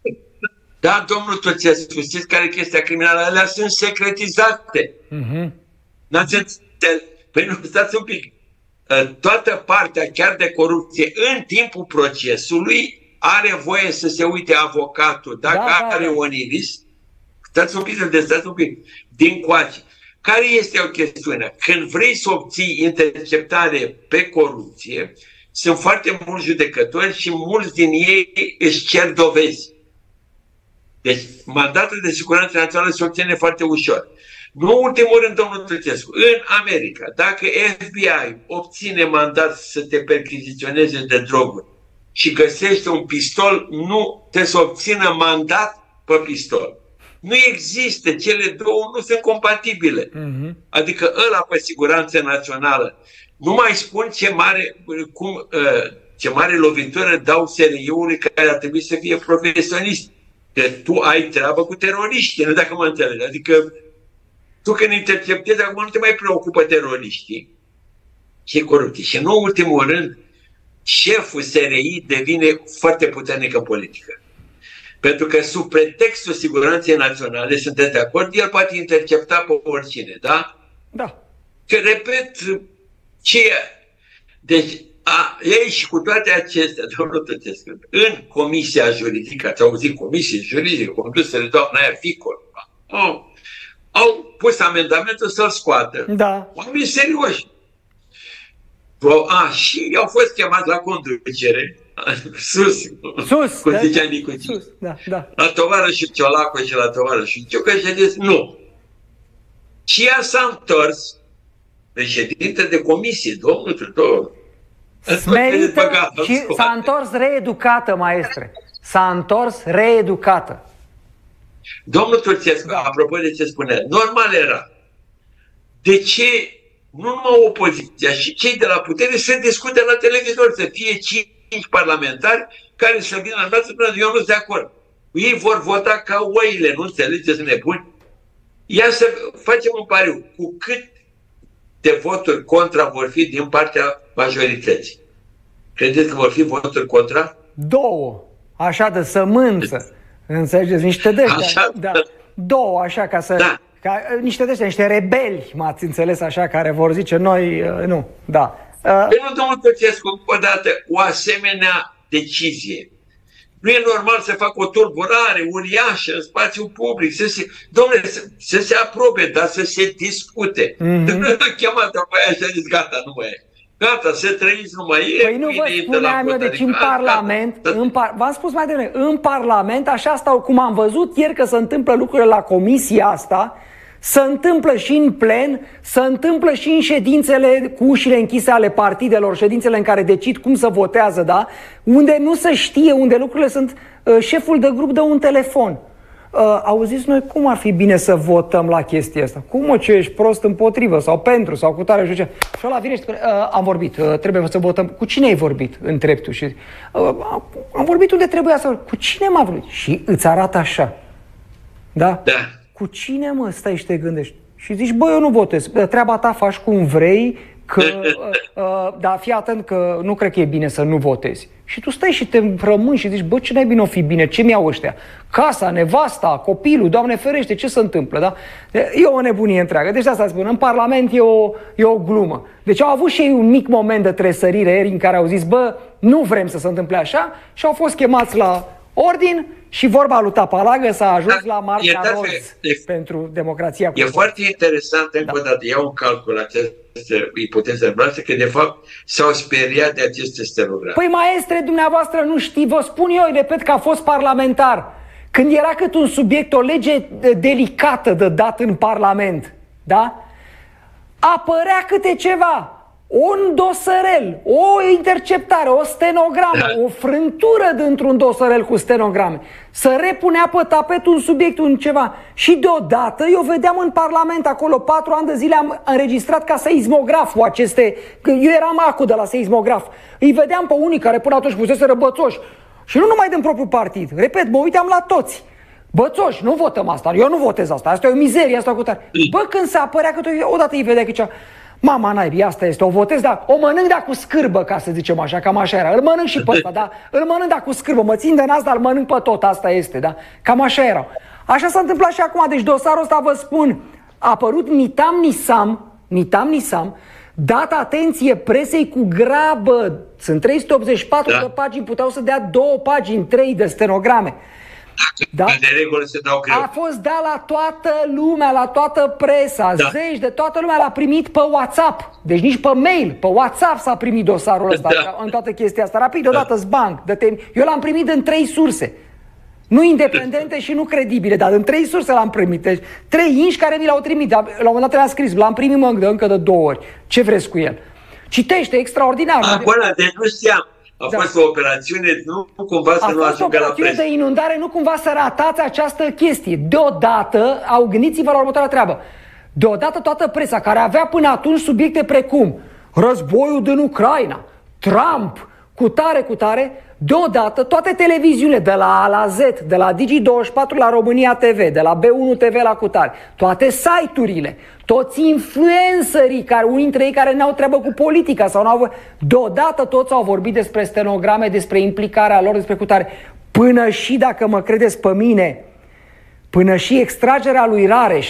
Da, domnul Tuțescu, știți care e chestia criminală? Alea sunt secretizate. Uh-huh. N-ați înțeles? Păi nu, stați un pic. Toată partea chiar de corupție în timpul procesului are voie să se uite avocatul dacă da, are da, da. oniris. Stați un pic, stați un pic. Din coace. Care este o chestiune? Când vrei să obții interceptare pe corupție, sunt foarte mulți judecători și mulți din ei își cer dovezi. Deci, mandatul de siguranță națională se obține foarte ușor. Nu în ultimul rând, domnul Tuțescu, în America, dacă F B I obține mandat să te perchiziționeze de droguri și găsește un pistol, nu te să obțină mandat pe pistol. Nu există, cele două nu sunt compatibile. Uh-huh. Adică ăla pe siguranță națională. Nu mai spun ce mare, cum, ce mare lovitură dau S R I-ului care ar trebui să fie profesionist. Că tu ai treabă cu teroriștii, nu dacă mă înțelegi. Adică tu când interceptezi, acum nu te mai preocupă teroriștii și corupții. Și nu în ultimul rând, șeful S R I devine foarte puternic în politică. Pentru că sub pretextul siguranței naționale, sunteți de acord, el poate intercepta pe oricine, da? Da. Că, repet, ce e? Deci, a, ei și cu toate acestea, domnul Tătescu, în comisia juridică, ați auzit comisie juridică, condusele doamna aia Ficol, au, au pus amendamentul să-l scoată. Da. Oamenii serioși. A, și au fost chemați la conducere, sus, sus cum da, zicea Nicutin, sus, da, da. la tovarășul Ciolacu și la tovarășul Ciucă și a zis nu. Și ea s-a întors președinte de comisie, domnul Tudor. Smerită și s-a întors reeducată, maestre. S-a întors reeducată. Domnul Turțescu, da. Apropo de ce spunea, normal era. De ce nu numai opoziția și cei de la putere să discute la televizor, să fie cinci parlamentari care să vină la față, eu nu sunt de acord. Ei vor vota ca oile, nu înțelegeți, nebuni? Ia să facem un pariu. Cu cât de voturi contra vor fi din partea majorității? Credeți că vor fi voturi contra? Două. Așa de sămânță. Înțelegeți? Niște de așa, da. Două, așa, ca să... Da. Ca, niște de niște rebeli, m-ați înțeles, așa, care vor zice noi, uh, nu, da. Uh... Păi nu, domnul Turțescu, o dată, o asemenea decizie. Nu e normal să facă o tulburare uriașă în spațiul public, să se, domnule, să, să se aprobe, dar să se discute. Mm-hmm. Chemată pe aia și a zis, gata, nu mai e. Gata, să trăiți, nu mai e. Păi nu vă spuneam eu, deci în Parlament, în par, v-am spus mai devreme, în Parlament, așa stau, cum am văzut ieri că se întâmplă lucrurile la comisia asta, se întâmplă și în plen, se întâmplă și în ședințele cu ușile închise ale partidelor, ședințele în care decid cum să votează, da? Unde nu se știe, unde lucrurile sunt, uh, șeful de grup dă un telefon. Uh, auziți noi cum ar fi bine să votăm la chestia asta? Cum, mă, ce ești prost împotrivă sau pentru sau cu tare și ce? Și ăla vine și spune, uh, am vorbit, uh, trebuie să votăm. Cu cine ai vorbit? Întreb tu. Și, uh, am vorbit unde trebuia să vorbim. Cu cine m-a vorbit? Și îți arată așa. Da? Da. Cu cine, mă, stai și te gândești? Și zici, bă, eu nu votez. Treaba ta faci cum vrei, că, uh, uh, dar fii atent că nu cred că e bine să nu votezi. Și tu stai și te rămâni și zici, bă, ce n-ai bine o fi bine? Ce mi-au ăștia? Casa, nevasta, copilul, Doamne ferește, ce se întâmplă, da? E o nebunie întreagă. Deci asta spun, în Parlament e o, e o glumă. Deci au avut și ei un mic moment de tresărire ieri în care au zis, bă, nu vrem să se întâmple așa și au fost chemați la ordin și vorba lui Tapalagă s-a ajuns da, la marca roz pentru democrația. E foarte interesant, încă o dată, iau în calcul această ipoteză noastră, că de fapt s-au speriat de aceste stenograme. Păi maestre, dumneavoastră nu știi, vă spun eu, repet că a fost parlamentar. Când era cât un subiect, o lege delicată de dat în Parlament, da? Apărea câte ceva. Un dosărel, o interceptare, o stenogramă, o frântură dintr-un dosărel cu stenograme. Să repunea pe tapet un subiect, un ceva. Și deodată eu vedeam în Parlament acolo, patru ani de zile am înregistrat ca seismograful aceste... Eu eram acu de la seismograf. Îi vedeam pe unii care până atunci puseseră bățoși. Și nu numai din propriul partid. Repet, mă uitam la toți. Bățoși, nu votăm asta, eu nu votez asta, asta e o mizerie, asta cu tare. Bă, când se apărea, că odată îi vedea că cea... Mama naibii, asta este, o votez, dar o mănânc, dar cu scârbă, ca să zicem așa, cam așa era. Îl mănânc și pe ăsta, da? Îl mănânc, dar cu scârbă, mă țin de nas, dar îl mănânc pe tot, asta este, da? Cam așa erau. Așa s-a întâmplat și acum, deci dosarul ăsta, vă spun, a apărut nitam nisam, nitam nisam, dat atenție presei cu grabă. Sunt trei sute optzeci și patru da. de pagini, puteau să dea două pagini, trei de stenograme. Da? De regulă se dau greu. A fost dat la toată lumea, la toată presa, da. Zeci de toată lumea l-a primit pe WhatsApp. Deci nici pe mail, pe WhatsApp s-a primit dosarul ăsta, da. În toată chestia asta. Rapid, deodată zbanc. Eu l-am primit în trei surse. Nu independente și nu credibile, dar în trei surse l-am primit. Deci, trei inși care mi l-au trimit. La un moment dat le-am scris, l-am primit mă, de încă de două ori. Ce vreți cu el? Citește, extraordinar. Acolo, deci nu știam. A da. fost o operațiune, nu, nu cumva să a nu ajungă la presă. A fost o operațiune de inundare, nu cumva să ratați această chestie. Deodată, au gândiți-vă la următoarea treabă. Deodată toată presa, care avea până atunci subiecte precum războiul din Ucraina, Trump, cu tare, cu tare, deodată toate televiziunile, de la A la Z, de la Digi douăzeci și patru la România T V, de la B unu T V la cutare, toate site-urile, toți influencerii, care, unii dintre ei care n-au treabă cu politica sau n-au... Deodată toți au vorbit despre stenograme, despre implicarea lor, despre cutare. Până și, dacă mă credeți pe mine, până și extragerea lui Rareș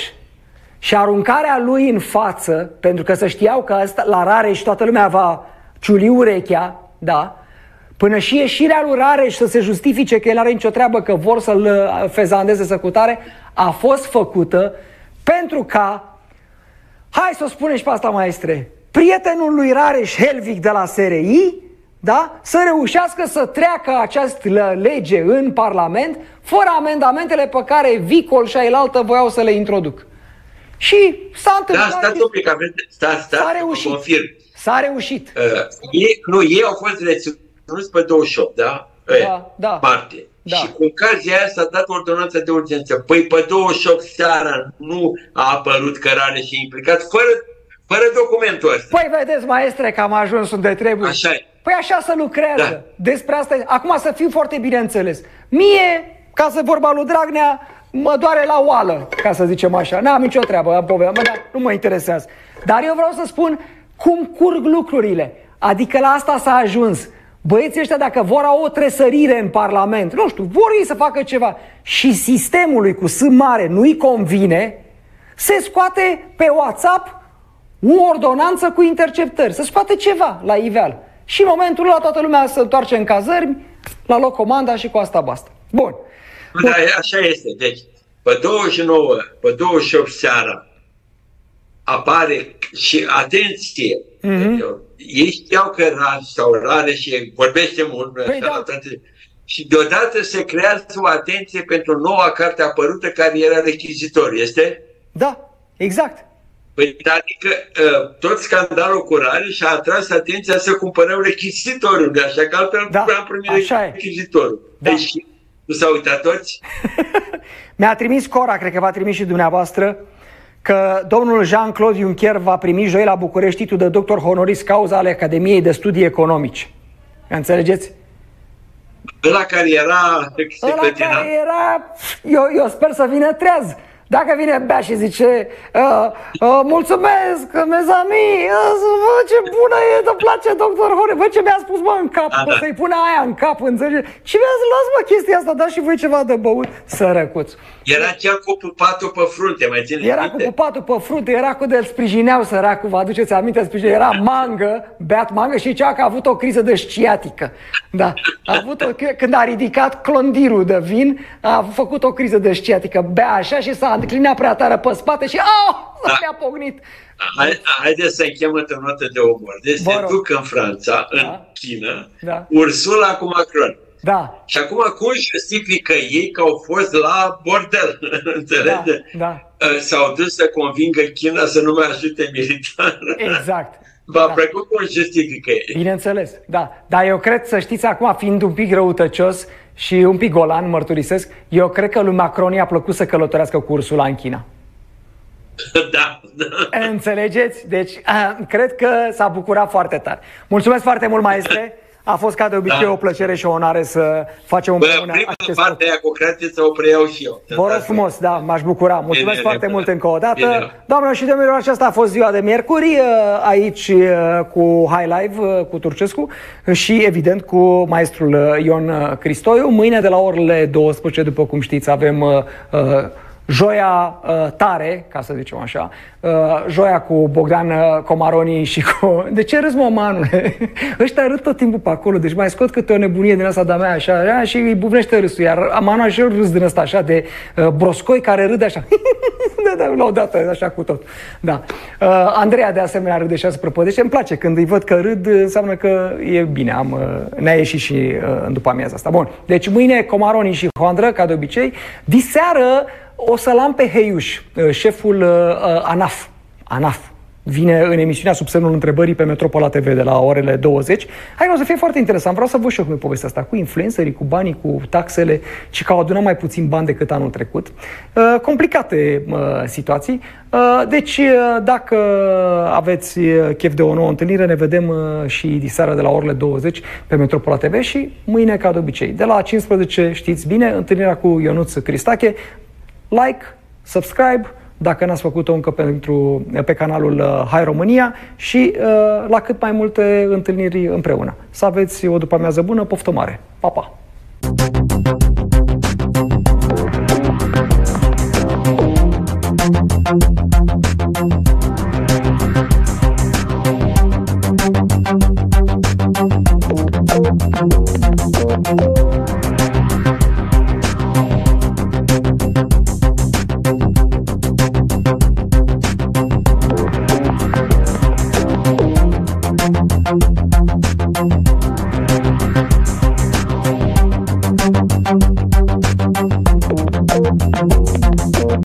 și aruncarea lui în față, pentru că să știau că asta, la Rareș toată lumea va ciuli urechea, da? Până și ieșirea lui Rareș să se justifice că el are nicio treabă, că vor să-l fezandeze să cutare, a fost făcută pentru ca, hai să o spunem și pe asta, maestre, prietenul lui Rareș, Helvic de la S R I, da? Să reușească să treacă această lege în Parlament fără amendamentele pe care Vicol și ailaltă voiau să le introduc. Și s-a întâmplat. Da, stați un pic, aveți, stați, stați, s-a reușit. confirm. S-a reușit. Uh, ei, nu, ei au fost reținuți pe douăzeci și opt, da? Da, da. Martie. Da. Și cu ocazia aia s-a dat ordonanța de urgență. Păi pe douăzeci și opt seara nu a apărut cărare și implicat, fără, fără documentul ăsta. Păi vedeți, maestre, că am ajuns unde trebuie. Așa e. Păi așa se lucrează. Da. Despre asta e. Acum să fiu foarte bine înțeles. Mie, ca să vorba lui Dragnea, mă doare la oală, ca să zicem așa. N-am nicio treabă, am povestea, dar nu mă interesează. Dar eu vreau să spun cum curg lucrurile. Adică la asta s-a ajuns. Băieții ăștia, dacă vor o tresărire în Parlament, nu știu, vor ei să facă ceva și sistemului cu S mare nu-i convine, se scoate pe WhatsApp o ordonanță cu interceptări, se scoate ceva la iveală. Și în momentul ăla toată lumea se întoarce în cazărmi, la loc comanda și cu asta basta. Bun. Da, așa este. Deci, pe douăzeci și nouă, pe douăzeci și opt seara, apare și, atenție, mm-hmm. ei știau că rar sau rare și vorbește mult, păi așa, da. Și deodată se creează o atenție pentru noua carte apărută care era rechizitor, este? Da, exact. Păi, adică tot scandalul cu rare și-a atras atenția să cumpărăm rechizitorul, de așa că altfel da, am primit rechizitorul. Da. Deci, nu s-au uitat toți? Mi-a trimis Cora, cred că v-a trimis și dumneavoastră, că domnul Jean-Claude Juncker va primi joi la București titlul de doctor honoris causa ale Academiei de Studii Economici. Înțelegeți? Ăla care era secretar. Ăla care era... Eu, eu sper să vină treaz. Dacă vine bea și zice uh, uh, mulțumesc, mezami, uh, ce bună e, îmi place doctor Hore, bă, ce mi-a spus, mă, în cap, da, da. Să-i pună aia în cap, înțelege? Și mi-a zis, las, mă, chestia asta, dați și voi ceva de băut, sărăcuț. Era cel cu pupatul pe frunte, mai țineți Era minte? Cu pupatul pe frunte, era cu de-l sprijineau, săracul, vă aduceți aminte, sprijineau, era mangă, beat mangă și zicea că a avut o criză de sciatică. Da, a avut o, când a ridicat clondirul de vin, a făcut o criză de sciatică, bea așa și s-a înclinat prea tare pe spate și oh, da. S-a pognit. Haideți să încheiem o notă de umor. Deci se duc în Franța, da. În China, da. Ursula cu Macron. Da. Și acum cum justifică ei că au fost la bordel? Înțelege? Da. Da. S-au dus să convingă China să nu mai ajute militar. Exact. V-a da. plăcut cum justifică ei. Bineînțeles, da. Dar eu cred, să știți, acum fiind un pic răutăcios și un pic golan, mărturisesc, eu cred că lui Macron i-a plăcut să călătorească cu Ursula în China. Da, da. Înțelegeți? Deci, a, cred că s-a bucurat foarte tare. Mulțumesc foarte mult, maestre. A fost ca de obicei da. O plăcere și o onoare să facem împreună acest Prima parte aia cu Cratiță o preiau și eu. Vă rog frumos, da, m-aș bucura. Mulțumesc bine, foarte bine, mult încă o dată. Bine. Doamnelor și domnilor, aceasta a fost ziua de miercuri, aici cu High Live, cu Turcescu și evident cu maestrul Ion Cristoiu. Mâine de la orele douăsprezece, după cum știți, avem uh, Joia uh, tare, ca să zicem așa, uh, Joia cu Bogdan Comaroni și cu... De ce râzi, mă, manule? Ăștia râd tot timpul pe acolo, deci mai scot câte o nebunie din asta de-a mea așa, așa și îi buvnește râsul, iar Manu așa râs din ăsta așa de uh, broscoi care râde așa da, da, la o dată, așa cu tot. Da. Uh, Andreea de asemenea râde și se prăpădește, îmi place când îi văd că râd, înseamnă că e bine, am, uh, ne-a ieșit și uh, în după amiaza asta. Bun, deci mâine Comaroni și Hoandră, ca de obicei, diseară o să-l am pe Heiuș, șeful uh, ANAF. ANAF. Vine în emisiunea Sub semnul întrebării pe Metropola T V de la orele douăzeci. Hai, o să fie foarte interesant. Vreau să văd și eu cum e povestea asta, cu influencerii, cu banii, cu taxele, și că au adunat mai puțin bani decât anul trecut. Uh, complicate uh, situații. Uh, deci, uh, dacă aveți chef de o nouă întâlnire, ne vedem uh, și diseară de la orele douăzeci pe Metropola T V și mâine, ca de obicei. De la cincisprezece, știți bine, întâlnirea cu Ionuț Cristache. Like, subscribe, dacă n-ați făcut-o încă pentru, pe canalul Hai România și uh, la cât mai multe întâlniri împreună. Să aveți o după-amiază bună, poftă mare! Pa, pa! Thank you.